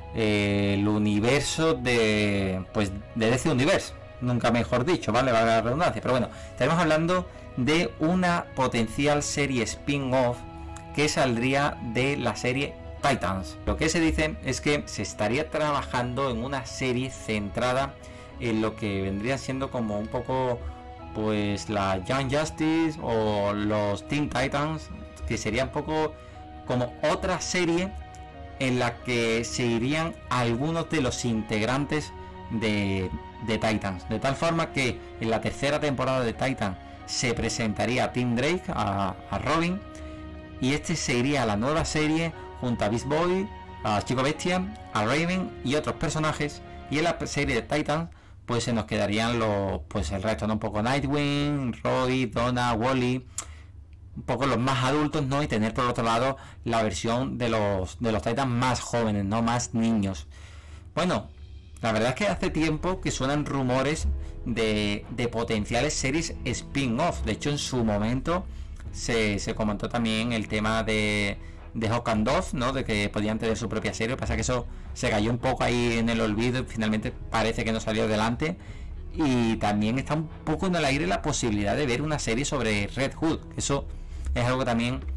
el universo de pues de D C Universe, nunca mejor dicho, vale, vale la redundancia, pero bueno, estaremos hablando de una potencial serie spin-off que saldría de la serie Titans. Lo que se dice es que se estaría trabajando en una serie centrada en lo que vendría siendo como un poco pues la Young Justice o los Teen Titans, que sería un poco como otra serie en la que se irían algunos de los integrantes de, de Titans, de tal forma que en la tercera temporada de Titan se presentaría a Tim Drake, a, a Robin, y este se iría a la nueva serie junto a Beast Boy, a Chico Bestia, a Raven y otros personajes, y en la serie de Titans pues se nos quedarían los pues el resto, ¿no? Un poco Nightwing, Roy, Donna, Wally, un poco los más adultos, ¿no? Y tener por otro lado la versión de los de los Titans más jóvenes, ¿no? Más niños. Bueno, la verdad es que hace tiempo que suenan rumores de, de potenciales series spin-off. De hecho, en su momento se, se comentó también el tema de de Hawk and Dove, ¿no? De que podían tener su propia serie. Pasa que eso se cayó un poco ahí en el olvido y finalmente parece que no salió adelante. Y también está un poco en el aire la posibilidad de ver una serie sobre Red Hood. Eso es algo que también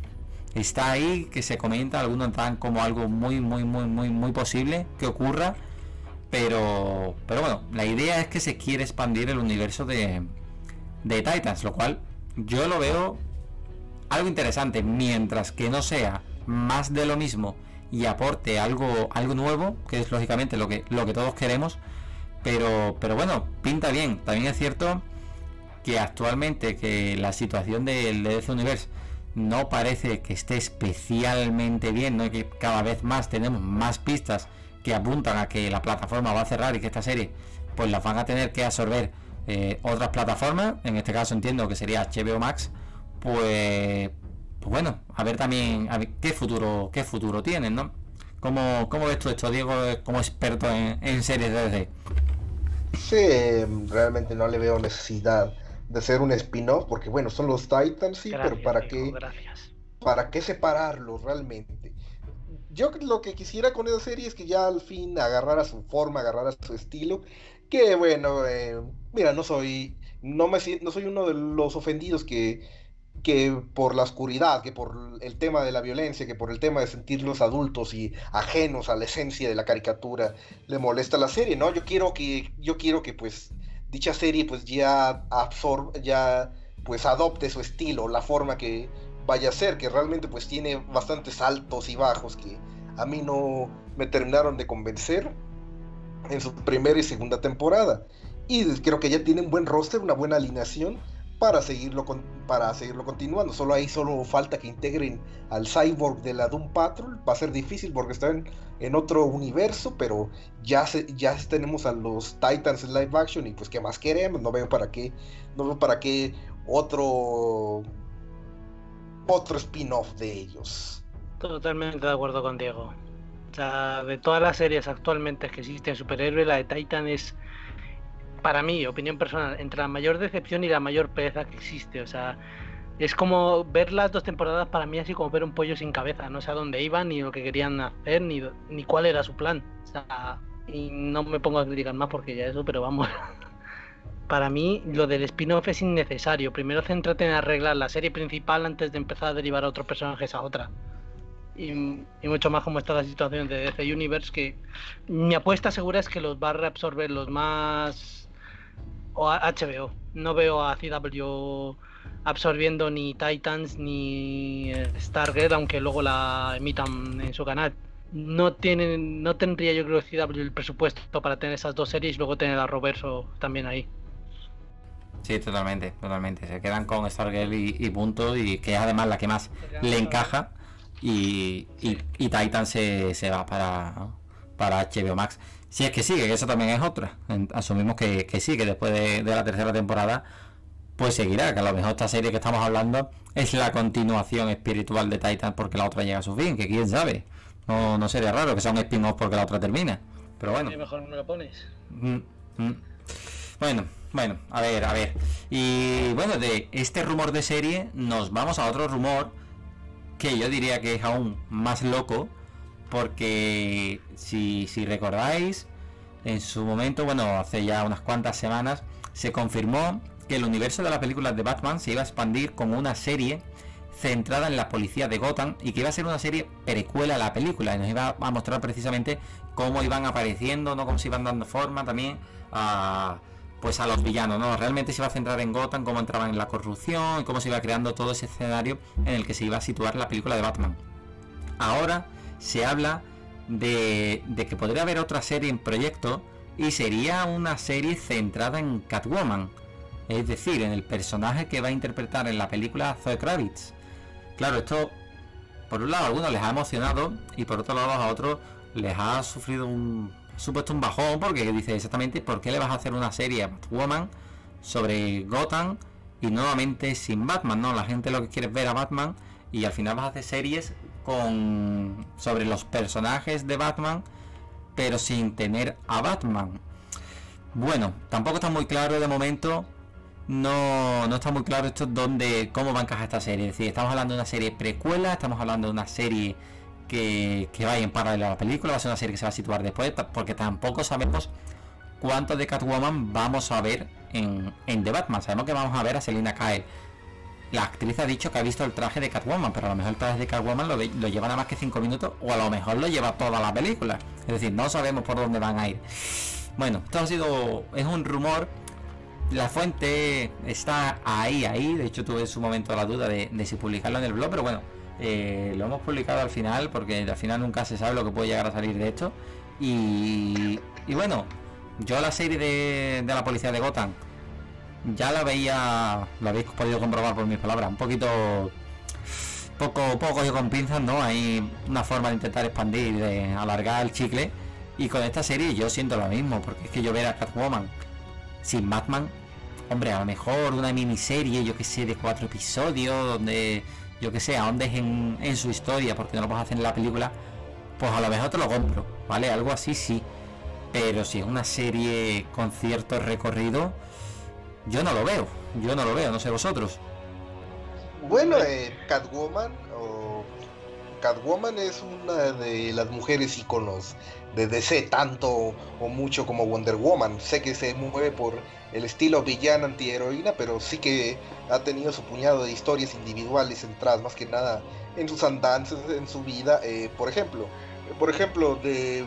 está ahí, que se comenta, algunos dan como algo muy muy muy muy muy posible que ocurra, pero pero bueno, la idea es que se quiere expandir el universo de, de Titans, lo cual yo lo veo algo interesante, mientras que no sea más de lo mismo y aporte algo algo nuevo, que es lógicamente lo que lo que todos queremos, pero pero bueno, pinta bien. También es cierto que actualmente que la situación del D C Universe no parece que esté especialmente bien, ¿no? Que cada vez más tenemos más pistas que apuntan a que la plataforma va a cerrar y que esta serie pues las van a tener que absorber eh, otras plataformas. En este caso entiendo que sería H B O Max. Pues, pues bueno, a ver también a ver qué futuro qué futuro tienen, ¿no? ¿Cómo, cómo ves tú esto, Diego, como experto en, en series de D C? Sí, realmente no le veo necesidad de hacer un spin-off, porque bueno, son los Titans, sí, Gracias, pero ¿para Diego, qué, gracias. para qué separarlos realmente? Yo lo que quisiera con esa serie es que ya al fin agarrara su forma, agarrara su estilo, que bueno, eh, mira, no soy, no me sien- no soy uno de los ofendidos que, que por la oscuridad, que por el tema de la violencia, que por el tema de sentirlos adultos y ajenos a la esencia de la caricatura, le molesta la serie, ¿no? Yo quiero que, yo quiero que pues dicha serie pues ya absorbe, ya pues adopte su estilo, la forma que vaya a ser, que realmente pues tiene bastantes altos y bajos que a mí no me terminaron de convencer en su primera y segunda temporada. Y creo que ya tiene un buen roster, una buena alineación para seguirlo con, para seguirlo continuando. Solo ahí solo falta que integren al Cyborg de la Doom Patrol. Va a ser difícil porque está en, en otro universo, pero ya se, ya tenemos a los Titans en live action y pues qué más queremos. No veo para qué, no veo para qué otro otro spin-off de ellos. Totalmente de acuerdo con Diego. O sea, de todas las series actualmente que existen superhéroes, la de Titan es, para mí, opinión personal, entre la mayor decepción y la mayor pereza que existe. O sea, es como ver las dos temporadas para mí así como ver un pollo sin cabeza. No sé a dónde iban, ni lo que querían hacer, ni, ni cuál era su plan. O sea, y no me pongo a criticar más porque ya eso, pero vamos. Para mí, lo del spin-off es innecesario. Primero céntrate en arreglar la serie principal antes de empezar a derivar a otros personajes a otra. Y, y mucho más como está la situación de D C Universe, que mi apuesta segura es que los va a reabsorber los más... o a H B O. No veo a C W absorbiendo ni Titans ni Stargirl, aunque luego la emitan en su canal. No tienen, no tendría yo creo C W el presupuesto para tener esas dos series y luego tener a Roverso también ahí. Sí, totalmente, totalmente. Se quedan con Stargirl y, y punto, y que es además la que más le encaja. Y, y, y Titan se, se va para, para H B O Max. Si es que sigue, que eso también es otra. Asumimos que, que sí, que después de, de la tercera temporada pues seguirá, que a lo mejor esta serie que estamos hablando es la continuación espiritual de Titan porque la otra llega a su fin, que quién sabe. No, no sería raro que sea un spin-off porque la otra termina. Pero bueno. Sí, mejor me lo pones. Mm, mm. Bueno, bueno, a ver, a ver. Y bueno, de este rumor de serie nos vamos a otro rumor que yo diría que es aún más loco, porque si, si recordáis, en su momento, bueno, hace ya unas cuantas semanas, se confirmó que el universo de las películas de Batman se iba a expandir como una serie centrada en la policía de Gotham y que iba a ser una serie precuela a la película y nos iba a mostrar precisamente cómo iban apareciendo, no cómo se iban dando forma también a, pues a los villanos, ¿no? Realmente se iba a centrar en Gotham, cómo entraban en la corrupción y cómo se iba creando todo ese escenario en el que se iba a situar la película de Batman. Ahora se habla de, de que podría haber otra serie en proyecto y sería una serie centrada en Catwoman, es decir, en el personaje que va a interpretar en la película Zoe Kravitz. Claro, esto por un lado a algunos les ha emocionado y por otro lado a otros les ha sufrido un supuesto un bajón, porque dice exactamente por qué le vas a hacer una serie a Batwoman sobre Gotham y nuevamente sin Batman, ¿no? La gente lo que quiere es ver a Batman y al final vas a hacer series con sobre los personajes de Batman pero sin tener a Batman. Bueno, tampoco está muy claro de momento. No, no está muy claro esto dónde, cómo va a encajar esta serie. Es decir, estamos hablando de una serie precuela, estamos hablando de una serie que, que va en paralelo a la película, va a ser una serie que se va a situar después, porque tampoco sabemos cuánto de Catwoman vamos a ver en, en The Batman. Sabemos que vamos a ver a Selina Kyle, la actriz ha dicho que ha visto el traje de Catwoman, pero a lo mejor el traje de Catwoman lo, lo lleva nada más que cinco minutos, o a lo mejor lo lleva toda la película. Es decir, no sabemos por dónde van a ir. Bueno, esto ha sido, es un rumor. La fuente está ahí, ahí. De hecho, tuve en su momento la duda de, de si publicarlo en el blog, pero bueno, eh, lo hemos publicado al final, porque al final nunca se sabe lo que puede llegar a salir de esto. Y, y bueno, yo la serie de, de la policía de Gotham ya la veía, lo habéis podido comprobar por mis palabras, un poquito poco poco yo con pinzas, ¿no? Hay una forma de intentar expandir, de alargar el chicle, y con esta serie yo siento lo mismo, porque es que yo ver a Catwoman sin Batman, hombre, a lo mejor una miniserie, yo que sé, de cuatro episodios, donde yo que sé, ahondes en, en su historia, porque no lo vas a hacer en la película, pues a lo mejor te lo compro, ¿vale? Algo así sí, pero si es una serie con cierto recorrido, yo no lo veo, yo no lo veo, no sé vosotros. Bueno, eh, Catwoman o Catwoman es una de las mujeres íconos de D C, tanto o mucho como Wonder Woman. Sé que se mueve por el estilo villana antiheroína, pero sí que ha tenido su puñado de historias individuales centradas más que nada en sus andanzas, en su vida. Eh, por ejemplo, por ejemplo, de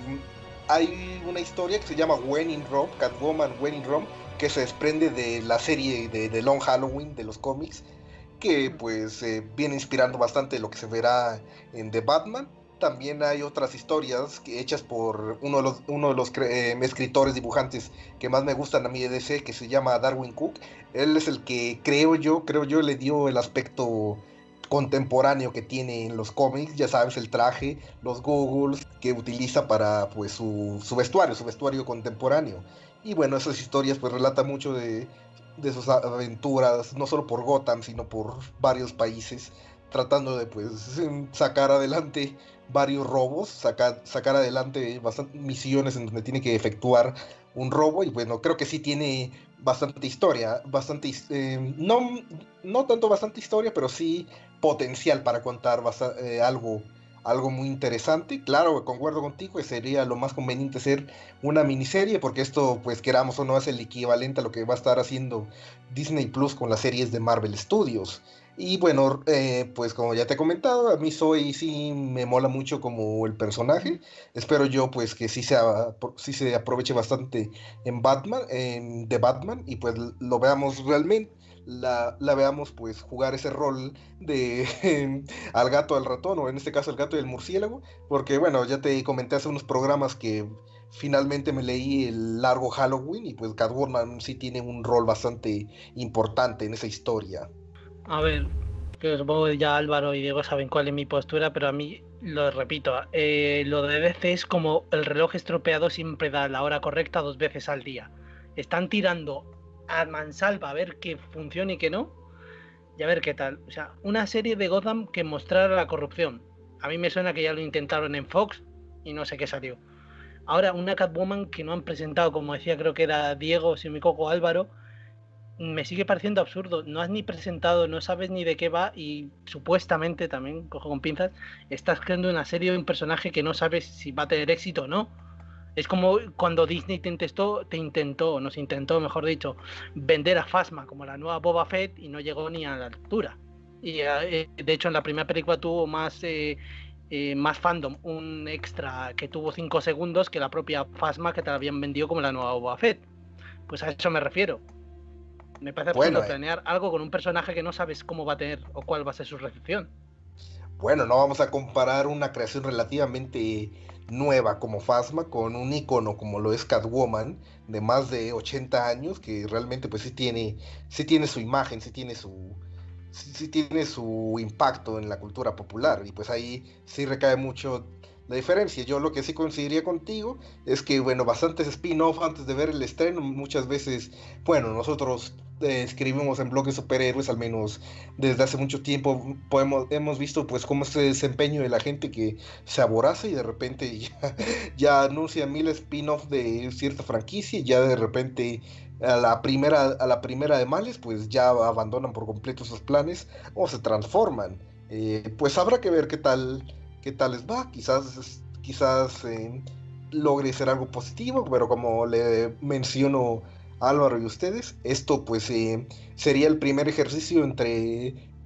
hay una historia que se llama When in Rome, Catwoman When in Rome, que se desprende de la serie de, de Long Halloween de los cómics, que pues eh, viene inspirando bastante lo que se verá en The Batman. También hay otras historias que, hechas por uno de los, uno de los eh, escritores, dibujantes que más me gustan a mí de D C, que se llama Darwin Cook. Él es el que creo yo, creo yo le dio el aspecto contemporáneo que tiene en los cómics, ya sabes, el traje, los goggles que utiliza para pues su, su vestuario, su vestuario contemporáneo. Y bueno, esas historias pues relatan mucho de, de sus aventuras, no solo por Gotham, sino por varios países, tratando de pues sacar adelante varios robos, sacar, sacar adelante bastantes misiones en donde tiene que efectuar un robo. Y bueno, creo que sí tiene bastante historia, bastante, eh, no, no tanto bastante historia, pero sí potencial para contar eh, algo, algo muy interesante. Claro, concuerdo contigo, que sería lo más conveniente ser una miniserie, porque esto, pues queramos o no, es el equivalente a lo que va a estar haciendo Disney Plus con las series de Marvel Studios. Y bueno, eh, pues como ya te he comentado, a mí Zoe sí me mola mucho como el personaje. Espero yo pues que sí, sea, sí se aproveche bastante en Batman, en The Batman, y pues lo veamos realmente, la, la veamos pues jugar ese rol de eh, al gato, al ratón, o en este caso el gato y el murciélago, porque bueno, ya te comenté hace unos programas que finalmente me leí el largo Halloween, y pues Catwoman sí tiene un rol bastante importante en esa historia. A ver, que supongo que ya Álvaro y Diego saben cuál es mi postura, pero a mí, lo repito, eh, lo de D C es como el reloj estropeado, siempre da la hora correcta dos veces al día. Están tirando a mansalva a ver qué funciona y qué no, y a ver qué tal. O sea, una serie de Gotham que mostrara la corrupción. A mí me suena que ya lo intentaron en Fox y no sé qué salió. Ahora, una Catwoman que no han presentado, como decía, creo que era Diego, si me coco, Álvaro, me sigue pareciendo absurdo. No has ni presentado, no sabes ni de qué va, y supuestamente, también cojo con pinzas, estás creando una serie de un personaje que no sabes si va a tener éxito o no. Es como cuando Disney te intentó, te intentó, nos intentó, mejor dicho, vender a Phasma como la nueva Boba Fett, y no llegó ni a la altura. Y eh, de hecho en la primera película tuvo más eh, eh, más fandom, un extra que tuvo cinco segundos, que la propia Phasma, que te la habían vendido como la nueva Boba Fett. Pues a eso me refiero. Me parece absurdo bueno, planear eh. algo con un personaje que no sabes cómo va a tener o cuál va a ser su recepción. Bueno, no vamos a comparar una creación relativamente nueva como Phasma con un ícono como lo es Catwoman, de más de ochenta años, que realmente pues sí tiene, sí tiene su imagen, sí tiene su, sí, sí tiene su impacto en la cultura popular, y pues ahí sí recae mucho la diferencia. Yo lo que sí coincidiría contigo es que, bueno, bastantes spin-off antes de ver el estreno, muchas veces, bueno, nosotros eh, escribimos en blogs de superhéroes, al menos desde hace mucho tiempo, podemos, hemos visto pues cómo es el desempeño de la gente que se aboraza y de repente ya, ya anuncia mil spin-off de cierta franquicia, y ya de repente a la primera, a la primera de males, pues ya abandonan por completo sus planes o se transforman. Eh, pues habrá que ver qué tal qué tal les va. Quizás quizás eh, logre ser algo positivo, pero como le menciono a Álvaro y ustedes, esto pues eh, sería el primer ejercicio entre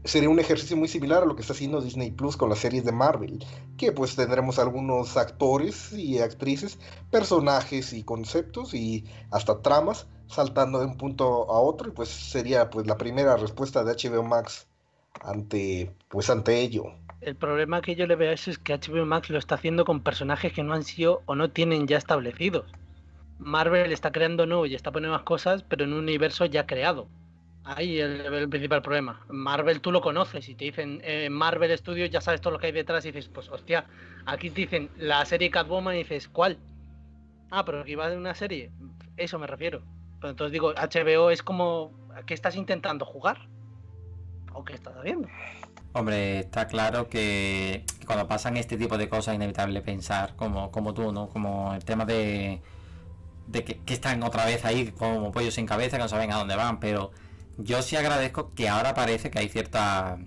sería un ejercicio muy similar a lo que está haciendo Disney Plus con las series de Marvel, que pues tendremos algunos actores y actrices, personajes y conceptos y hasta tramas saltando de un punto a otro, y pues sería pues la primera respuesta de H B O Max ante pues ante ello. El problema que yo le veo a eso es que H B O Max lo está haciendo con personajes que no han sido o no tienen ya establecidos. Marvel está creando nuevo y está poniendo más cosas, pero en un universo ya creado. Ahí el, el principal problema. Marvel tú lo conoces y te dicen eh, Marvel Studios, ya sabes todo lo que hay detrás y dices, pues hostia, aquí te dicen la serie Catwoman y dices, ¿cuál? Ah, pero aquí va a ser una serie. Eso me refiero. Pero entonces digo, H B O es como, ¿qué estás intentando jugar? ¿O qué estás haciendo? Hombre, está claro que cuando pasan este tipo de cosas es inevitable pensar como, como tú, ¿no? Como el tema de, de que, que están otra vez ahí como pollos sin cabeza, que no saben a dónde van, pero yo sí agradezco que ahora parece que hay cierta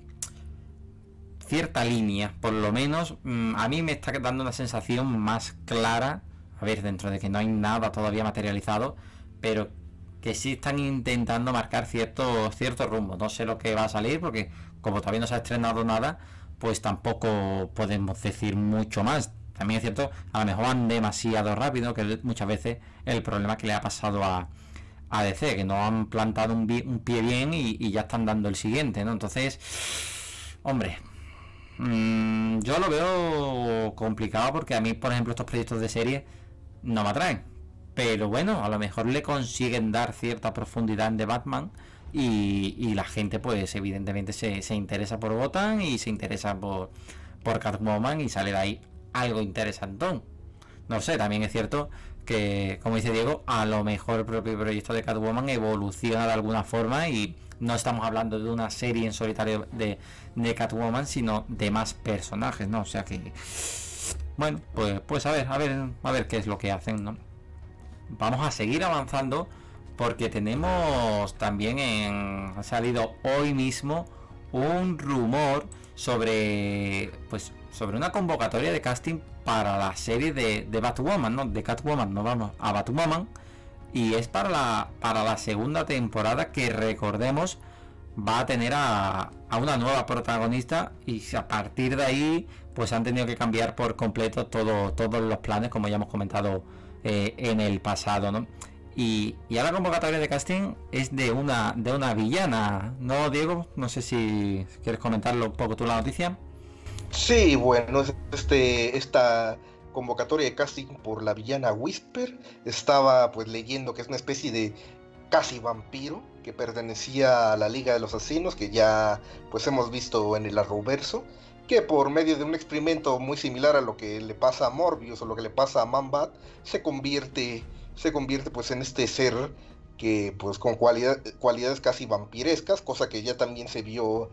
cierta línea, por lo menos mmm, a mí me está dando una sensación más clara, a ver, dentro de que no hay nada todavía materializado, pero que sí están intentando marcar cierto, cierto rumbo. No sé lo que va a salir porque como todavía no se ha estrenado nada, pues tampoco podemos decir mucho más. También es cierto, a lo mejor van demasiado rápido, que muchas veces el problema que le ha pasado a, a D C, que no han plantado un, un pie bien y, y ya están dando el siguiente, ¿no? Entonces, hombre, mmm, yo lo veo complicado porque a mí, por ejemplo, estos proyectos de serie no me atraen. Pero bueno, a lo mejor le consiguen dar cierta profundidad en The Batman y, y la gente pues evidentemente se, se interesa por Gotham y se interesa por, por Catwoman y sale de ahí algo interesantón. No sé, también es cierto que, como dice Diego, a lo mejor el propio proyecto de Catwoman evoluciona de alguna forma y no estamos hablando de una serie en solitario de, de Catwoman, sino de más personajes, ¿no? O sea que, bueno, pues, pues a ver, a ver, a ver qué es lo que hacen, ¿no? Vamos a seguir avanzando porque tenemos también en, ha salido hoy mismo un rumor sobre pues sobre una convocatoria de casting para la serie de, de Batwoman, ¿no? De Catwoman, no vamos a Batwoman, y es para la para la segunda temporada, que recordemos va a tener a, a una nueva protagonista, y a partir de ahí pues han tenido que cambiar por completo todo, todos los planes, como ya hemos comentado Eh, en el pasado, ¿no? Y, y ahora la convocatoria de casting es de una de una villana, ¿no, Diego? No sé si quieres comentarlo un poco tú la noticia. Sí, bueno, este esta convocatoria de casting por la villana Whisper, estaba pues leyendo que es una especie de casi vampiro que pertenecía a la Liga de los Asesinos, que ya pues hemos visto en el Arrowverso, que por medio de un experimento muy similar a lo que le pasa a Morbius o lo que le pasa a Man-Bat, se convierte, se convierte pues en este ser que pues con cualidad, cualidades casi vampirescas, cosa que ya también se vio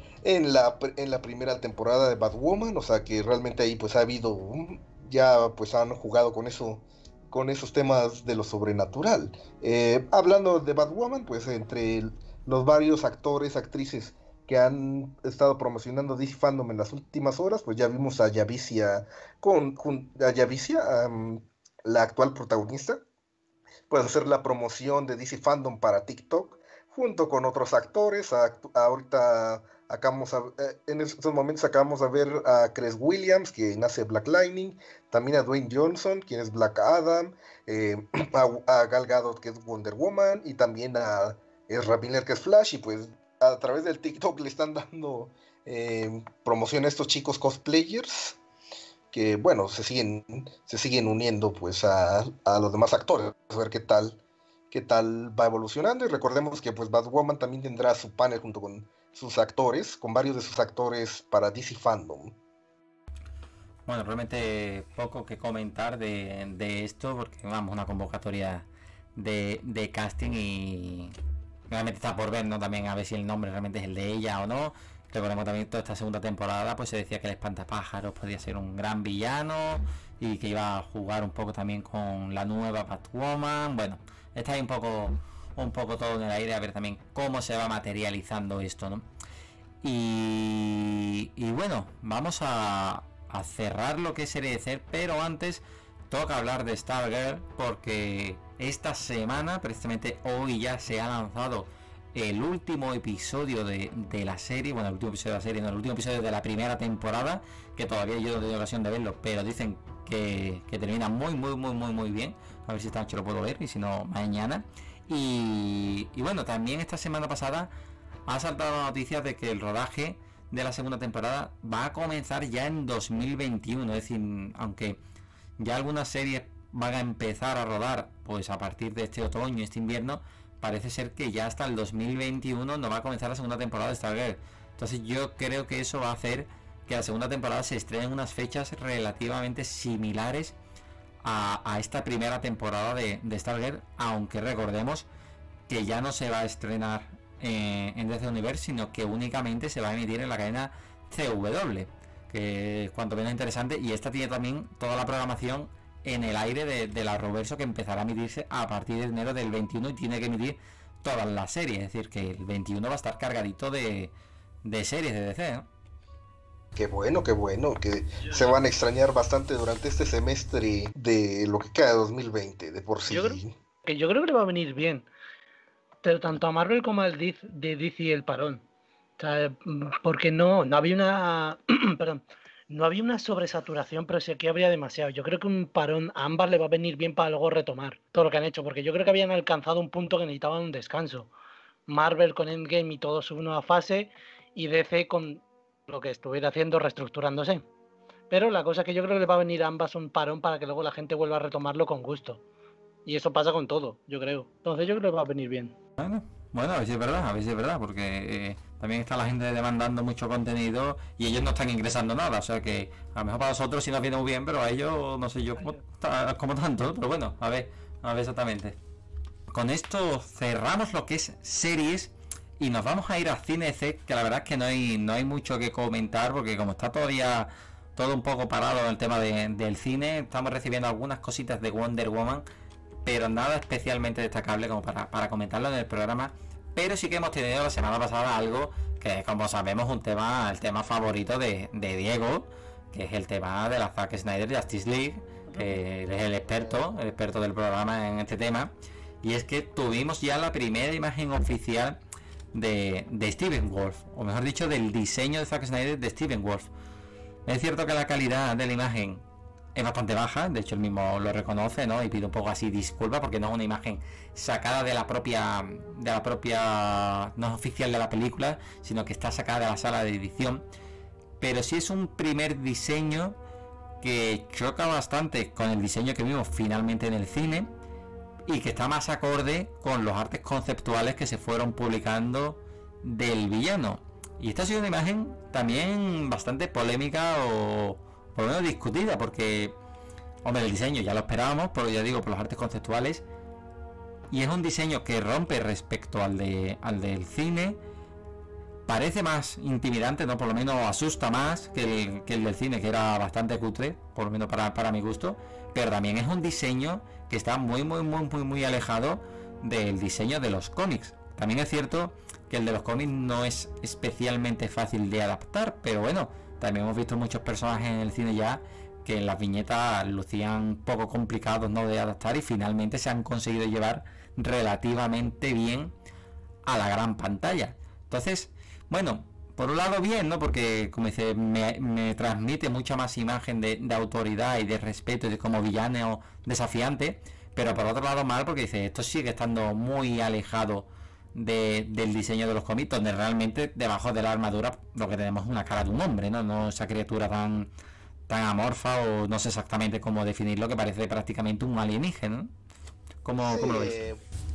en la, en la primera temporada de Batwoman, o sea que realmente ahí pues ha habido, un, ya pues han jugado con eso, con esos temas de lo sobrenatural. Eh, hablando de Batwoman, pues entre los varios actores, actrices que han estado promocionando D C Fandom en las últimas horas, pues ya vimos a Yavicia, con, con a Yavicia, um, la actual protagonista, pues hacer la promoción de D C Fandom para TikTok, junto con otros actores. A, a, ahorita acabamos a, eh, en estos momentos acabamos de ver a Cress Williams, quien hace Black Lightning, también a Dwayne Johnson, quien es Black Adam, eh, a, a Gal Gadot, que es Wonder Woman, y también a Ezra Miller, que es Flash, y pues a través del TikTok le están dando eh, promoción a estos chicos cosplayers que, bueno, se siguen, se siguen uniendo pues a, a los demás actores, a ver qué tal, qué tal va evolucionando. Y recordemos que pues Batwoman también tendrá su panel junto con sus actores, con varios de sus actores para D C Fandom. Bueno, realmente poco que comentar de, de esto, porque vamos, una convocatoria de, de casting y realmente está por ver, ¿no? También a ver si el nombre realmente es el de ella o no. Recordemos también toda esta segunda temporada, pues se decía que el espantapájaros podía ser un gran villano y que iba a jugar un poco también con la nueva Batwoman. Bueno, está ahí un poco, un poco todo en el aire, a ver también cómo se va materializando esto, ¿no? Y, y bueno, vamos a, a cerrar lo que es Serie de C, pero antes toca hablar de Stargirl, porque esta semana, precisamente hoy, ya se ha lanzado el último episodio de, de la serie, bueno, el último episodio de la serie, no, el último episodio de la primera temporada, que todavía yo no he tenido ocasión de verlo, pero dicen que, que termina muy, muy, muy, muy, muy bien. A ver si esta noche lo puedo ver, y si no, mañana. Y, y bueno, también esta semana pasada ha saltado la noticia de que el rodaje de la segunda temporada va a comenzar ya en dos mil veintiuno, es decir, aunque ya algunas series van a empezar a rodar pues a partir de este otoño, este invierno, parece ser que ya hasta el dos mil veintiuno no va a comenzar la segunda temporada de Stargirl. Entonces yo creo que eso va a hacer que la segunda temporada se estrene en unas fechas relativamente similares a, a esta primera temporada de, de Stargirl, aunque recordemos que ya no se va a estrenar eh, en D C Universe, sino que únicamente se va a emitir en la cadena C W, que es cuanto menos interesante, y esta tiene también toda la programación en el aire de, de la Arrowverso, que empezará a emitirse a partir de enero del veintiuno y tiene que emitir todas las series, es decir, que el veintiuno va a estar cargadito de, de series de D C, ¿no? Qué bueno, qué bueno, que se van a extrañar bastante durante este semestre de lo que queda de dos mil veinte, de por sí. Yo creo que, yo creo que le va a venir bien, pero tanto a Marvel como al D C, de D C el parón. O sea, porque no, no había una... perdón. No había una sobresaturación, pero sí que habría demasiado. Yo creo que un parón a ambas le va a venir bien para luego retomar todo lo que han hecho, porque yo creo que habían alcanzado un punto que necesitaban un descanso. Marvel con Endgame y todo su nueva fase, y D C con lo que estuviera haciendo reestructurándose. Pero la cosa es que yo creo que le va a venir a ambas un parón para que luego la gente vuelva a retomarlo con gusto. Y eso pasa con todo, yo creo. Entonces yo creo que le va a venir bien. Bueno, bueno, a ver si es verdad, a ver si es verdad, porque eh, también está la gente demandando mucho contenido y ellos no están ingresando nada, o sea que a lo mejor para nosotros sí nos viene muy bien, pero a ellos no sé yo cómo, cómo tanto, pero bueno, a ver, a ver exactamente. Con esto cerramos lo que es series y nos vamos a ir a Cine C, que la verdad es que no hay, no hay mucho que comentar, porque como está todavía todo un poco parado en el tema de, del cine, estamos recibiendo algunas cositas de Wonder Woman, pero nada especialmente destacable como para, para comentarlo en el programa. Pero sí que hemos tenido la semana pasada algo que, como sabemos, un tema, el tema favorito de, de Diego, que es el tema de la Zack Snyder Justice League, que él es el experto, el experto del programa en este tema. Y es que tuvimos ya la primera imagen oficial de, de Steppenwolf, o mejor dicho, del diseño de Zack Snyder de Steppenwolf. Es cierto que la calidad de la imagen es bastante baja, de hecho él mismo lo reconoce, ¿no? Y pide un poco así disculpas porque no es una imagen sacada de la propia de la propia no es oficial de la película, sino que está sacada de la sala de edición. Pero sí es un primer diseño que choca bastante con el diseño que vimos finalmente en el cine y que está más acorde con los artes conceptuales que se fueron publicando del villano. Y esta ha sido una imagen también bastante polémica o por lo menos discutida, porque hombre, el diseño ya lo esperábamos, pero ya digo, por los artes conceptuales, y es un diseño que rompe respecto al de al del cine. Parece más intimidante, no, por lo menos asusta más que el, que el del cine, que era bastante cutre, por lo menos para, para mi gusto, pero también es un diseño que está muy muy muy muy muy alejado del diseño de los cómics. También es cierto que el de los cómics no es especialmente fácil de adaptar, pero bueno, también hemos visto muchos personajes en el cine ya que en las viñetas lucían poco complicados, ¿no?, de adaptar, y finalmente se han conseguido llevar relativamente bien a la gran pantalla. Entonces, bueno, por un lado bien, ¿no?, porque como dice, me, me transmite mucha más imagen de, de autoridad y de respeto y de como villano desafiante, pero por otro lado mal, porque dice, esto sigue estando muy alejado De, del diseño de los cómics, donde realmente debajo de la armadura lo que tenemos es una cara de un hombre, no, no esa criatura tan tan amorfa, o no sé exactamente cómo definirlo, que parece prácticamente un alienígena, ¿no? ¿Cómo, sí, ¿cómo lo ves?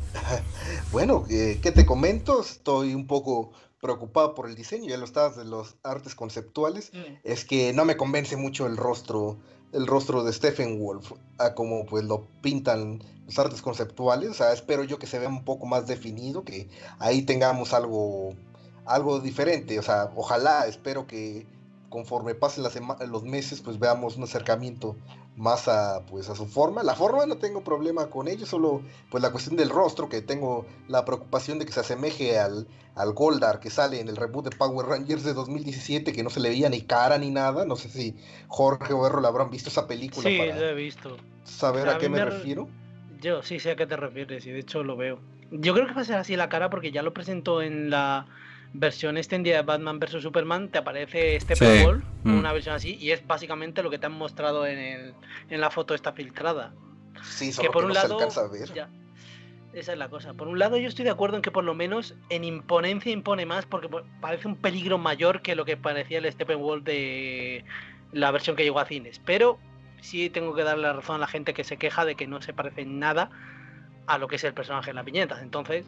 Bueno, eh, ¿qué te comento? Estoy un poco preocupado por el diseño, ya lo estabas de los artes conceptuales, mm. es que no me convence mucho el rostro el rostro de Steppenwolf, a como pues lo pintan los artes conceptuales. O sea, espero yo que se vea un poco más definido, que ahí tengamos algo, algo diferente. O sea, ojalá, espero que conforme pasen las los meses, pues veamos un acercamiento más a, pues, a su forma. La forma no tengo problema con ello, solo pues la cuestión del rostro, que tengo la preocupación de que se asemeje al, al Goldar que sale en el reboot de Power Rangers de dos mil diecisiete, que no se le veía ni cara ni nada. No sé si Jorge o Errol habrán visto esa película. Sí, para lo he visto. saber O sea, a qué a me me refiero. Yo sí sé a qué te refieres, y de hecho lo veo. Yo creo que va a ser así la cara porque ya lo presentó en la versión extendida de Batman versus Superman. Te aparece Steppenwolf, Sí. Mm. una versión así, y es básicamente lo que te han mostrado en, el, en la foto esta filtrada. Sí, solo Que por que un no se lado, alcanza a ver. ya, esa es la cosa. Por un lado yo estoy de acuerdo en que por lo menos en imponencia impone más porque po- parece un peligro mayor que lo que parecía el Steppenwolf de la versión que llegó a cines. Pero sí tengo que darle la razón a la gente que se queja de que no se parece en nada a lo que es el personaje en las viñetas. Entonces,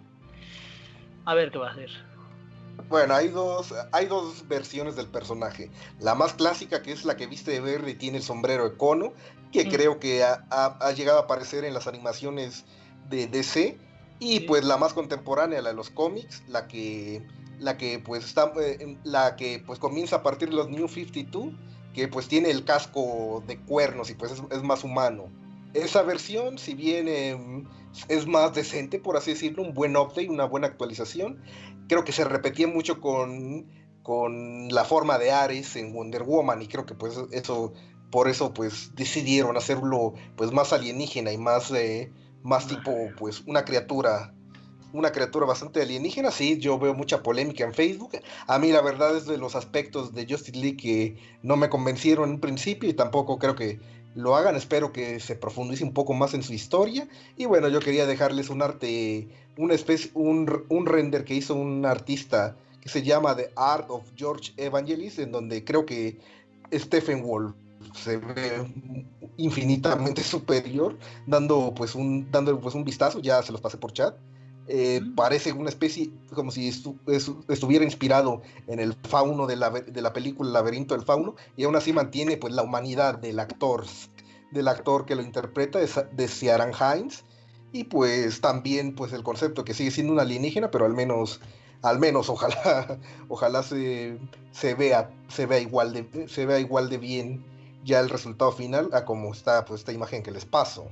a ver qué va a hacer. Bueno, hay dos, hay dos versiones del personaje. La más clásica, que es la que viste de verde y tiene el sombrero de cono, que Mm. creo que ha, ha- ha llegado a aparecer en las animaciones de D C. Y Sí. pues la más contemporánea, la de los cómics, la que, la que pues está, eh, en- la que pues comienza a partir de los New cincuenta y dos, que pues tiene el casco de cuernos y pues es, es más humano. Esa versión, si bien eh, es más decente, por así decirlo, un buen update, una buena actualización, creo que se repetía mucho con, con la forma de Ares en Wonder Woman y creo que pues eso, por eso pues decidieron hacerlo pues más alienígena y más, eh, más tipo pues una criatura, una criatura bastante alienígena. Sí, yo veo mucha polémica en Facebook. A mí la verdad es de los aspectos de Justice League que no me convencieron en un principio y tampoco creo que lo hagan. Espero que se profundice un poco más en su historia. Y bueno, yo quería dejarles un arte, una especie, un, un render que hizo un artista que se llama The Art of George Evangelist, en donde creo que Steppenwolf se ve infinitamente superior, dando pues un, dando pues un vistazo, ya se los pasé por chat. Eh, Mm. parece una especie como si estu estu estuviera inspirado en el fauno de la, de la película Laberinto del Fauno, y aún así mantiene pues la humanidad del actor, del actor que lo interpreta, de, de Ciarán Hinds, y pues también pues el concepto que sigue siendo un alienígena, pero al menos al menos ojalá ojalá se, se vea se vea igual de se vea igual de bien ya el resultado final a como está pues esta imagen que les paso.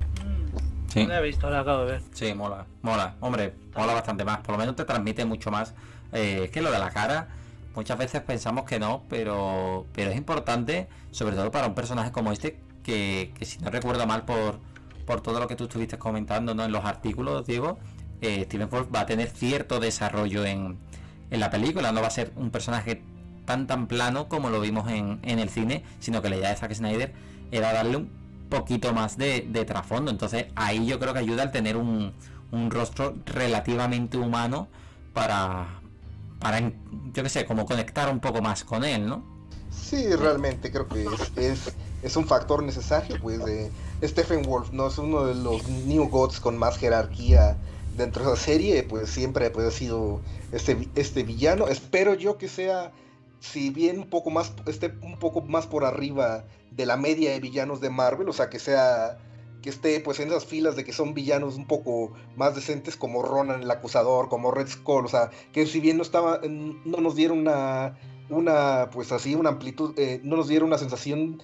Sí. No la he visto, la acabo de ver. Sí, mola, mola, hombre, mola bastante más, por lo menos te transmite mucho más. Eh, es que lo de la cara, muchas veces pensamos que no, pero pero es importante, sobre todo para un personaje como este, que, que si no recuerdo mal por, por todo lo que tú estuviste comentando, ¿no?, en los artículos, Diego, eh, Steppenwolf va a tener cierto desarrollo en, en la película, no va a ser un personaje tan tan plano como lo vimos en, en el cine, sino que la idea de Zack Snyder era darle un poquito más de, de trasfondo. Entonces ahí yo creo que ayuda al tener un, un rostro relativamente humano para, para yo que sé, como conectar un poco más con él, ¿no? Sí, realmente creo que es, es, es un factor necesario, pues eh, Steppenwolf no es uno de los New Gods con más jerarquía dentro de la serie, pues siempre pues, ha sido este, este villano. Espero yo que sea, si bien un poco más, esté un poco más por arriba de la media de villanos de Marvel, o sea, que sea, que esté pues en esas filas de que son villanos un poco más decentes como Ronan el Acusador, como Red Skull, o sea, que si bien no estaba, no nos dieron una, una pues así, una amplitud, eh, no nos dieron una sensación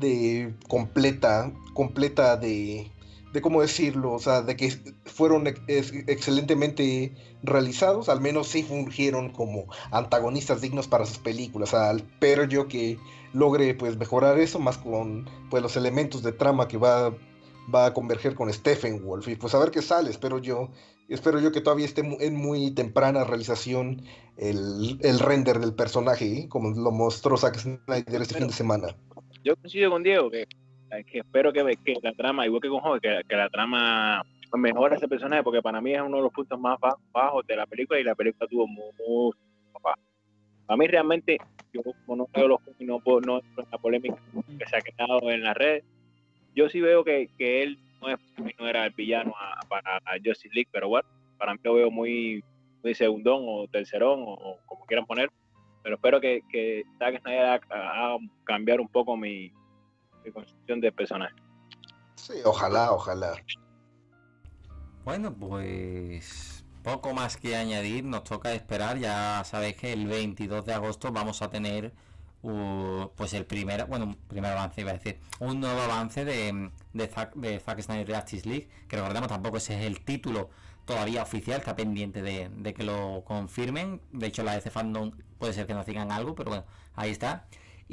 de completa, completa de, de cómo decirlo, o sea, de que fueron ex excelentemente realizados, al menos sí fungieron como antagonistas dignos para sus películas, o sea, pero yo que logre pues mejorar eso más con pues los elementos de trama que va, va a converger con Steppenwolf y pues a ver qué sale. Espero yo espero yo que todavía esté en muy temprana realización el, el render del personaje, ¿eh?, como lo mostró Zack Snyder este fin de semana. Yo coincido con Diego que, que espero que, que la trama, igual que con Jorge, que, que la trama mejore ese personaje, porque para mí es uno de los puntos más bajos de la película y la película tuvo muy bajo. Para mí realmente, yo como no veo los y no puedo, no entro en la polémica que se ha creado en las redes, yo sí veo que, que él no, es, no era el villano a, para Justice League, pero bueno, para mí lo veo muy, muy segundón o tercerón o, o como quieran poner, pero espero que, que Zack Snyder haga, haga cambiar un poco mi, mi concepción del personaje. Sí, ojalá, ojalá. Bueno, pues poco más que añadir, nos toca esperar. Ya sabéis que el veintidós de agosto vamos a tener uh, pues el primer, bueno, un primer avance, iba a decir, un nuevo avance de, de, Zack, de Zack Snyder Justice League, que recordemos tampoco ese es el título todavía oficial, está pendiente de, de que lo confirmen. De hecho la D C Fandom puede ser que nos digan algo, pero bueno, ahí está.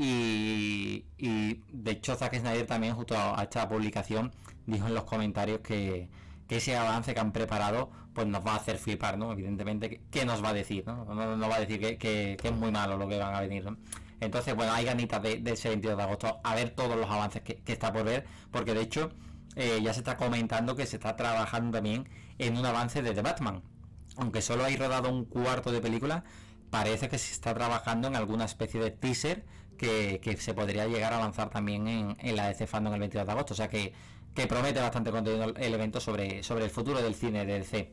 Y, y de hecho Zack Snyder también justo a esta publicación dijo en los comentarios que que ese avance que han preparado pues nos va a hacer flipar, ¿no? Evidentemente, ¿qué nos va a decir? No, no, no va a decir que, que, que es muy malo lo que van a venir, ¿no? Entonces, bueno, hay ganitas de, de ese veintidós de agosto a ver todos los avances que, que está por ver, porque de hecho eh, ya se está comentando que se está trabajando también en un avance de The Batman. Aunque solo hay rodado un cuarto de película, parece que se está trabajando en alguna especie de teaser que, que se podría llegar a lanzar también en, en la D C Fandom el veintidós de agosto. O sea que, que promete bastante contenido el evento sobre, sobre el futuro del cine de D C.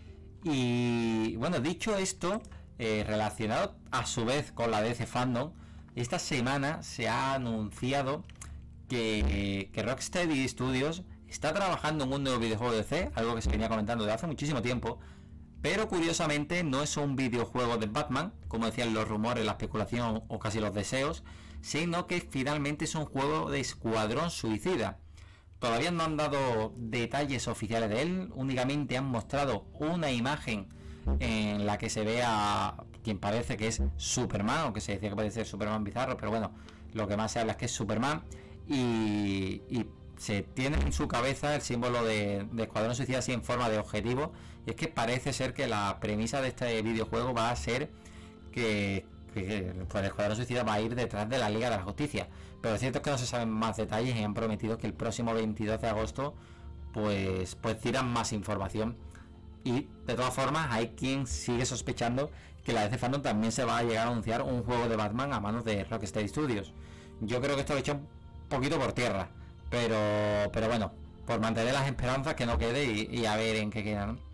Y bueno, dicho esto, eh, relacionado a su vez con la D C Fandom, esta semana se ha anunciado que, que Rocksteady Studios está trabajando en un nuevo videojuego de D C, algo que se venía comentando desde hace muchísimo tiempo, pero curiosamente no es un videojuego de Batman, como decían los rumores, la especulación o casi los deseos, sino que finalmente es un juego de Escuadrón Suicida. Todavía no han dado detalles oficiales de él, únicamente han mostrado una imagen en la que se ve a quien parece que es Superman, aunque se decía que puede ser Superman bizarro, pero bueno, lo que más se habla es que es Superman, y, y se tiene en su cabeza el símbolo de, de Escuadrón Suicida así en forma de objetivo, y es que parece ser que la premisa de este videojuego va a ser que, que pues, el Escuadrón Suicida va a ir detrás de la Liga de la Justicia, pero es cierto que no se saben más detalles y han prometido que el próximo veintidós de agosto pues, pues tiran más información. Y de todas formas hay quien sigue sospechando que la D C Fandom también se va a llegar a anunciar un juego de Batman a manos de Rocksteady Studios. Yo creo que esto lo he hecho un poquito por tierra, pero pero bueno, por mantener las esperanzas que no quede y, y a ver en qué queda, ¿no?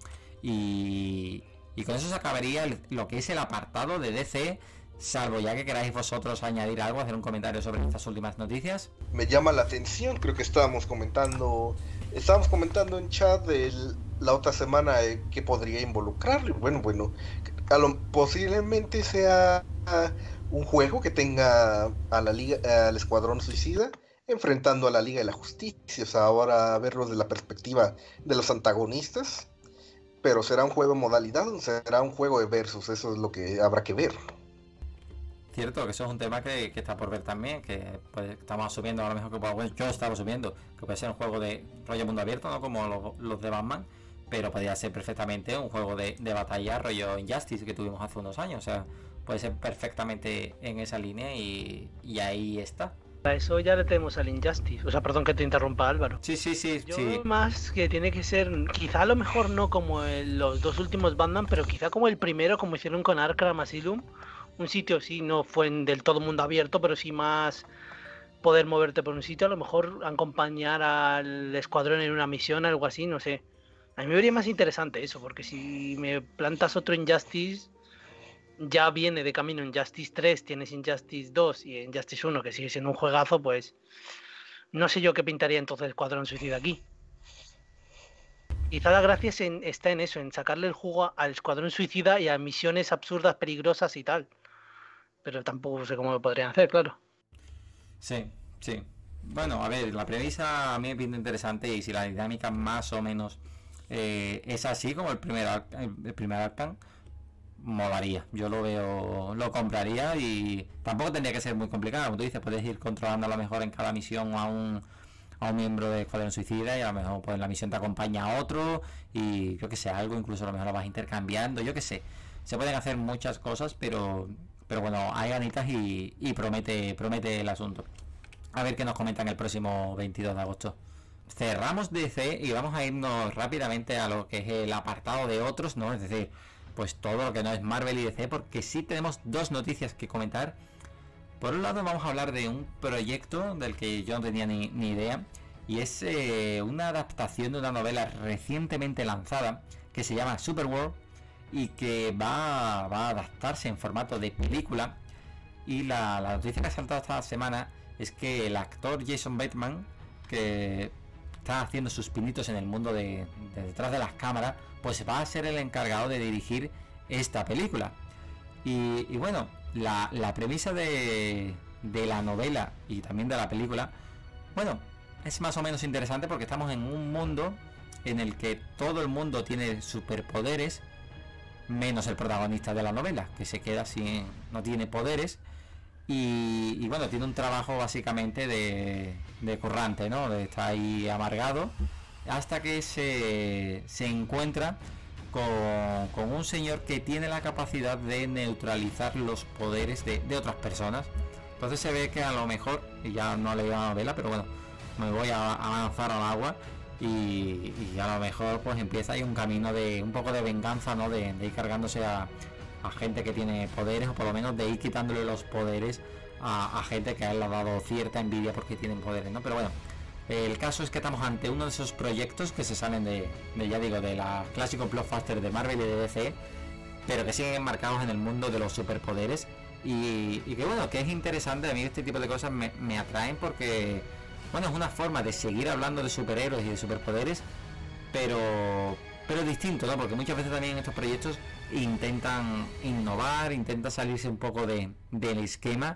Y, y con eso se acabaría el, lo que es el apartado de D C, salvo ya que queráis vosotros añadir algo, hacer un comentario sobre estas últimas noticias. Me llama la atención, creo que estábamos comentando, estábamos comentando en chat del la otra semana eh, que podría involucrarlo. Bueno, bueno, a lo, posiblemente sea uh, un juego que tenga a la liga, uh, al Escuadrón Suicida enfrentando a la Liga de la Justicia. O sea, ahora verlo desde la perspectiva de los antagonistas, pero será un juego en modalidad o será un juego de versus, eso es lo que habrá que ver. Cierto, que eso es un tema que, que está por ver también, que pues, estamos asumiendo a lo mejor que bueno, yo estaba asumiendo que puede ser un juego de rollo mundo abierto, no como los, los de Batman, pero podría ser perfectamente un juego de, de batalla rollo Injustice que tuvimos hace unos años. O sea, puede ser perfectamente en esa línea y, y ahí está. Para eso ya le tenemos al Injustice. O sea, perdón que te interrumpa, Álvaro. Sí, sí, sí. Yo sí. más que tiene que ser, quizá a lo mejor no como el, los dos últimos Batman, pero quizá como el primero, como hicieron con Arkham Asylum. Un sitio sí, no fue en del todo mundo abierto, pero sí más poder moverte por un sitio. A lo mejor acompañar al escuadrón en una misión, algo así, no sé. A mí me vería más interesante eso, porque si me plantas otro Injustice, ya viene de camino Injustice tres, tienes Injustice dos y Injustice uno, que sigue siendo un juegazo, pues no sé yo qué pintaría entonces el Escuadrón Suicida aquí. Quizá la gracia es en, está en eso, en sacarle el jugo al Escuadrón Suicida y a misiones absurdas, peligrosas y tal. Pero tampoco sé cómo lo podrían hacer, claro. Sí, sí. Bueno, a ver, la premisa a mí me pinta interesante y si la dinámica más o menos eh, es así como el primer el primer Arkham, molaría. Yo lo veo, lo compraría y tampoco tendría que ser muy complicado. Como tú dices, puedes ir controlando a lo mejor en cada misión a un a un miembro de Escuadrón Suicida y a lo mejor pues en la misión te acompaña a otro y yo que sé, algo, incluso a lo mejor lo vas intercambiando, yo que sé. Se pueden hacer muchas cosas, pero pero bueno, hay ganitas y, y promete promete el asunto. A ver qué nos comentan el próximo veintidós de agosto. Cerramos D C y vamos a irnos rápidamente a lo que es el apartado de otros, ¿no? Es decir, pues todo lo que no es Marvel y D C, porque sí tenemos dos noticias que comentar. Por un lado vamos a hablar de un proyecto del que yo no tenía ni, ni idea, y es eh, una adaptación de una novela recientemente lanzada que se llama Superworld y que va, va a adaptarse en formato de película. Y la, la noticia que ha saltado esta semana es que el actor Jason Bateman, que está haciendo sus pinitos en el mundo de, de detrás de las cámaras, pues va a ser el encargado de dirigir esta película. Y, y bueno, la, la premisa de, de la novela y también de la película, bueno, es más o menos interesante porque estamos en un mundo en el que todo el mundo tiene superpoderes, menos el protagonista de la novela, que se queda sin, no tiene poderes. Y, y bueno, tiene un trabajo básicamente de, de currante, ¿no? De estar ahí amargado hasta que se, se encuentra con, con un señor que tiene la capacidad de neutralizar los poderes de, de otras personas. Entonces se ve que a lo mejor, y ya no le a la novela, pero bueno, me voy a, a lanzar al agua y, y a lo mejor pues empieza ahí un camino de un poco de venganza, ¿no? De, de ir cargándose a, a gente que tiene poderes, o por lo menos de ir quitándole los poderes a, a gente que a él le ha dado cierta envidia porque tienen poderes, ¿no? Pero bueno, el caso es que estamos ante uno de esos proyectos que se salen de, de ya digo, de la clásico blockbuster de Marvel y de D C, pero que siguen enmarcados en el mundo de los superpoderes y, y que bueno, que es interesante. A mí este tipo de cosas me, me atraen porque, bueno, es una forma de seguir hablando de superhéroes y de superpoderes, pero pero distinto, ¿no? Porque muchas veces también en estos proyectos intentan innovar, intentan salirse un poco de, del esquema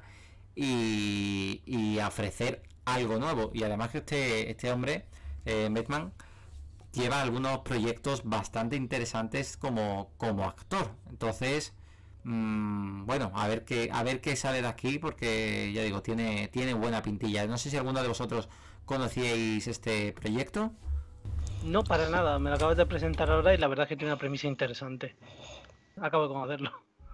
y, y ofrecer algo nuevo. Y además que este, este hombre, eh, Batman, lleva algunos proyectos bastante interesantes como, como actor. Entonces, mmm, bueno, a ver qué, a ver qué sale de aquí, porque ya digo, tiene, tiene buena pintilla. No sé si alguno de vosotros conocíais este proyecto. No, para nada, me lo acabas de presentar ahora y la verdad es que tiene una premisa interesante. Acabo de conocerlo.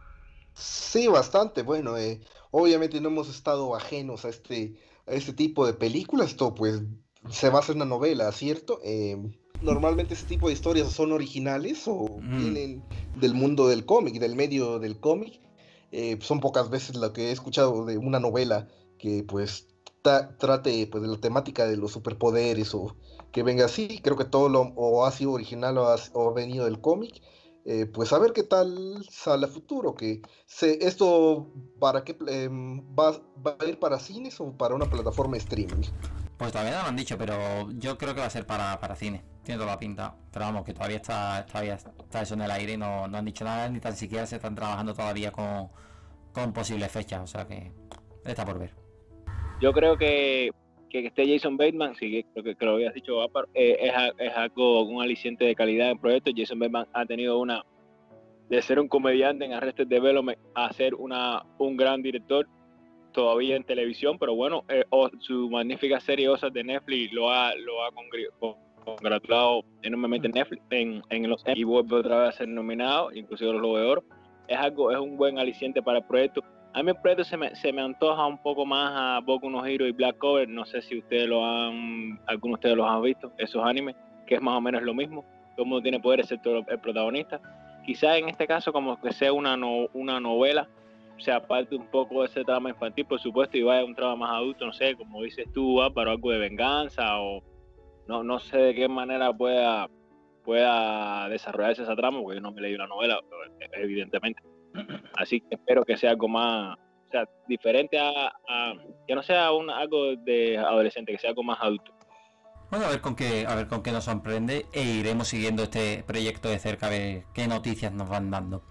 Sí, bastante. Bueno, eh, obviamente no hemos estado ajenos a este, a este tipo de películas. Esto pues se va a hacer una novela, ¿cierto? Eh, normalmente este tipo de historias son originales o Mm. vienen del mundo del cómic, del medio del cómic. Eh, son pocas veces lo que he escuchado de una novela que pues ta- trate pues de la temática de los superpoderes o que venga así. Creo que todo lo o ha sido original o ha, o ha venido del cómic. Eh, pues a ver qué tal sale a futuro, que se, esto para qué eh, va, va a ir para cines o para una plataforma de streaming. Pues todavía no lo han dicho, pero yo creo que va a ser para, para cine. Tiene toda la pinta. Pero vamos, que todavía está, todavía está eso en el aire y no, no han dicho nada, ni tan siquiera se están trabajando todavía con, con posibles fechas. O sea que está por ver. Yo creo que que esté Jason Bateman, sí, creo que, que lo habías dicho, Apar, eh, es, es algo, un aliciente de calidad en proyectos. Jason Bateman ha tenido una, de ser un comediante en Arrested Development, a ser una, un gran director, todavía en televisión, pero bueno, eh, o, su magnífica serie Osas de Netflix lo ha, lo ha congr- congratulado enormemente en Netflix, en, en los y vuelve otra vez a ser nominado, inclusive los Globos de Oro. Es algo, es un buen aliciente para el proyecto. A mí el proyecto se me, se me antoja un poco más a Boku no Hero y Black Clover. No sé si ustedes lo han, algunos de ustedes los han visto, esos animes, que es más o menos lo mismo. Todo el mundo tiene poder excepto el protagonista. Quizás en este caso como que sea una, no, una novela, o sea, aparte un poco de ese trama infantil, por supuesto, y vaya a un trama más adulto, no sé, como dices tú, para algo de venganza o no, no sé de qué manera pueda, pueda desarrollarse esa trama, porque yo no me leí la novela, evidentemente. Así que espero que sea algo más, o sea, diferente a, a que no sea un, algo de adolescente, que sea algo más adulto. Bueno, a ver con qué, a ver con qué nos sorprende e iremos siguiendo este proyecto de cerca, a ver qué noticias nos van dando.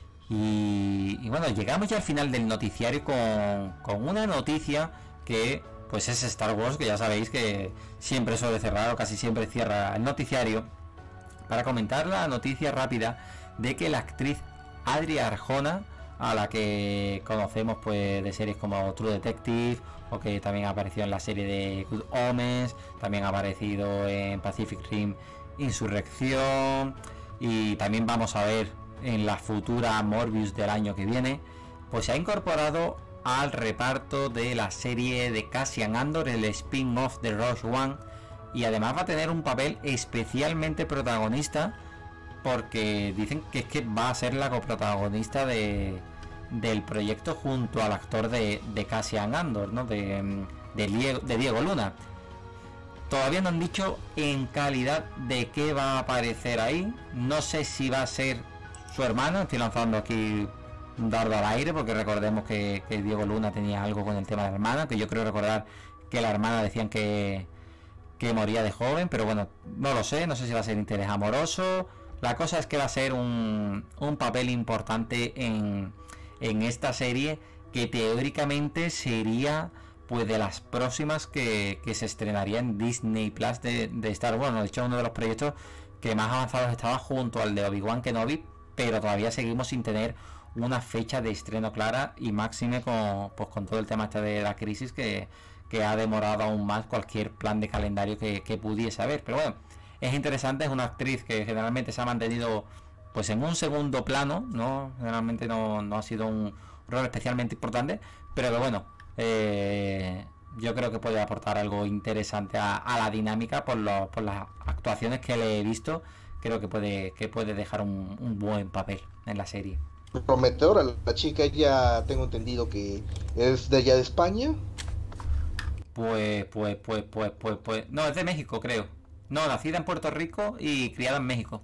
Y, y bueno, llegamos ya al final del noticiario con, con una noticia que pues es Star Wars, que ya sabéis que siempre suele cerrar o casi siempre cierra el noticiario, para comentar la noticia rápida de que la actriz Adria Arjona, a la que conocemos pues de series como True Detective, o que también ha aparecido en la serie de Good Omens, también ha aparecido en Pacific Rim Insurrección, y también vamos a ver en la futura Morbius del año que viene, pues se ha incorporado al reparto de la serie de Cassian Andor, el spin-off de Rogue One, y además va a tener un papel especialmente protagonista, porque dicen que es que va a ser la coprotagonista de, del proyecto junto al actor de, de Cassian Andor, ¿no? de, de, Diego, de Diego Luna. Todavía no han dicho en calidad de qué va a aparecer ahí. No sé si va a ser su hermano. Estoy lanzando aquí un dardo al aire, porque recordemos que, que Diego Luna tenía algo con el tema de la hermana, que yo creo recordar que la hermana decían que, que moría de joven, pero bueno, no lo sé. No sé si va a ser interés amoroso. La cosa es que va a ser un, un papel importante en, en esta serie, que teóricamente sería pues de las próximas que, que se estrenaría en Disney Plus de, de Star Wars. Bueno, de hecho uno de los proyectos que más avanzados estaba junto al de Obi-Wan Kenobi, pero todavía seguimos sin tener una fecha de estreno clara, y máxime con, pues, con todo el tema este de la crisis que, que ha demorado aún más cualquier plan de calendario que, que pudiese haber. Pero bueno, es interesante, es una actriz que generalmente se ha mantenido pues en un segundo plano, ¿no? Generalmente no, no ha sido un rol especialmente importante, pero que bueno, eh, yo creo que puede aportar algo interesante a, a la dinámica por, lo, por las actuaciones que le he visto. Creo que puede, que puede dejar un, un buen papel en la serie. Prometedora, la chica ya tengo entendido que es de allá de España. Pues, pues, pues, pues, pues, pues, no, es de México, creo. No, nacida en Puerto Rico y criada en México.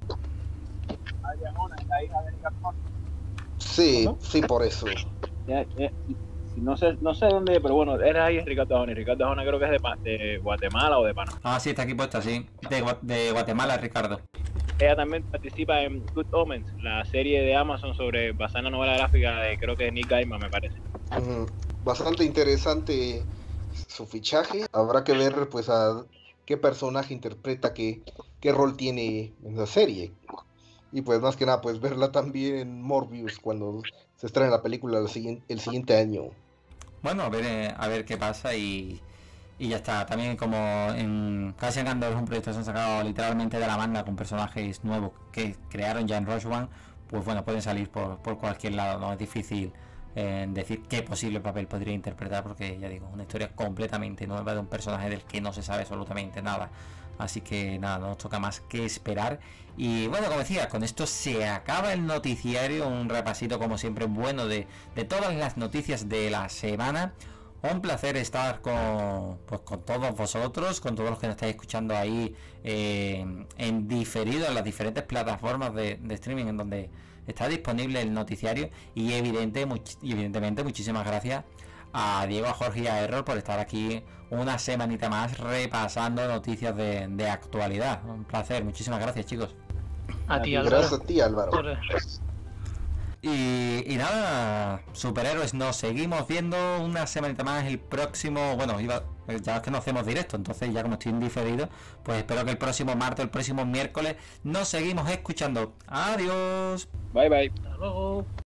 La hija de Rick Arjona. Sí, ¿No? sí, por eso. Ya, ya, no sé, no sé dónde, pero bueno, era ahí Ricardo Arjona. Y Ricardo Arjona creo que es de, Pa- de Guatemala o de Panamá. Ah, sí, está aquí puesta, sí. De, Gua- de Guatemala, Ricardo. Ella también participa en Good Omens, la serie de Amazon sobre basada en la novela gráfica de creo que de Nick Gaiman, me parece. Ujú. Bastante interesante su fichaje. Habrá que ver pues a qué personaje interpreta, qué, qué rol tiene en la serie. Y pues más que nada pues verla también en Morbius cuando se estrene la película el siguiente, el siguiente año. Bueno, a ver, eh, a ver qué pasa y, y ya está. También como en Cassian Andor es un proyecto que se han sacado literalmente de la manga con personajes nuevos que crearon ya en Rogue One, pues bueno, pueden salir por, por cualquier lado, no es difícil eh, decir qué posible papel podría interpretar porque ya digo, una historia completamente nueva de un personaje del que no se sabe absolutamente nada. Así que nada, no nos toca más que esperar. Y bueno, como decía, con esto se acaba el noticiario, un repasito como siempre bueno de, de todas las noticias de la semana. Un placer estar con, pues, con todos vosotros, con todos los que nos estáis escuchando ahí eh, en diferido en las diferentes plataformas de, de streaming en donde está disponible el noticiario. Y evidente, much- y evidentemente muchísimas gracias a Diego, a Jorge y a Errol por estar aquí una semanita más repasando noticias de, de actualidad. Un placer, muchísimas gracias, chicos. A ti, Gracias Álvaro. a ti, Álvaro. Por- Y, y nada, superhéroes, nos seguimos viendo una semanita más el próximo. Bueno, iba, ya es que no hacemos directo, entonces ya como estoy en diferido, pues espero que el próximo martes, el próximo miércoles nos seguimos escuchando. Adiós. Bye bye. Hasta luego.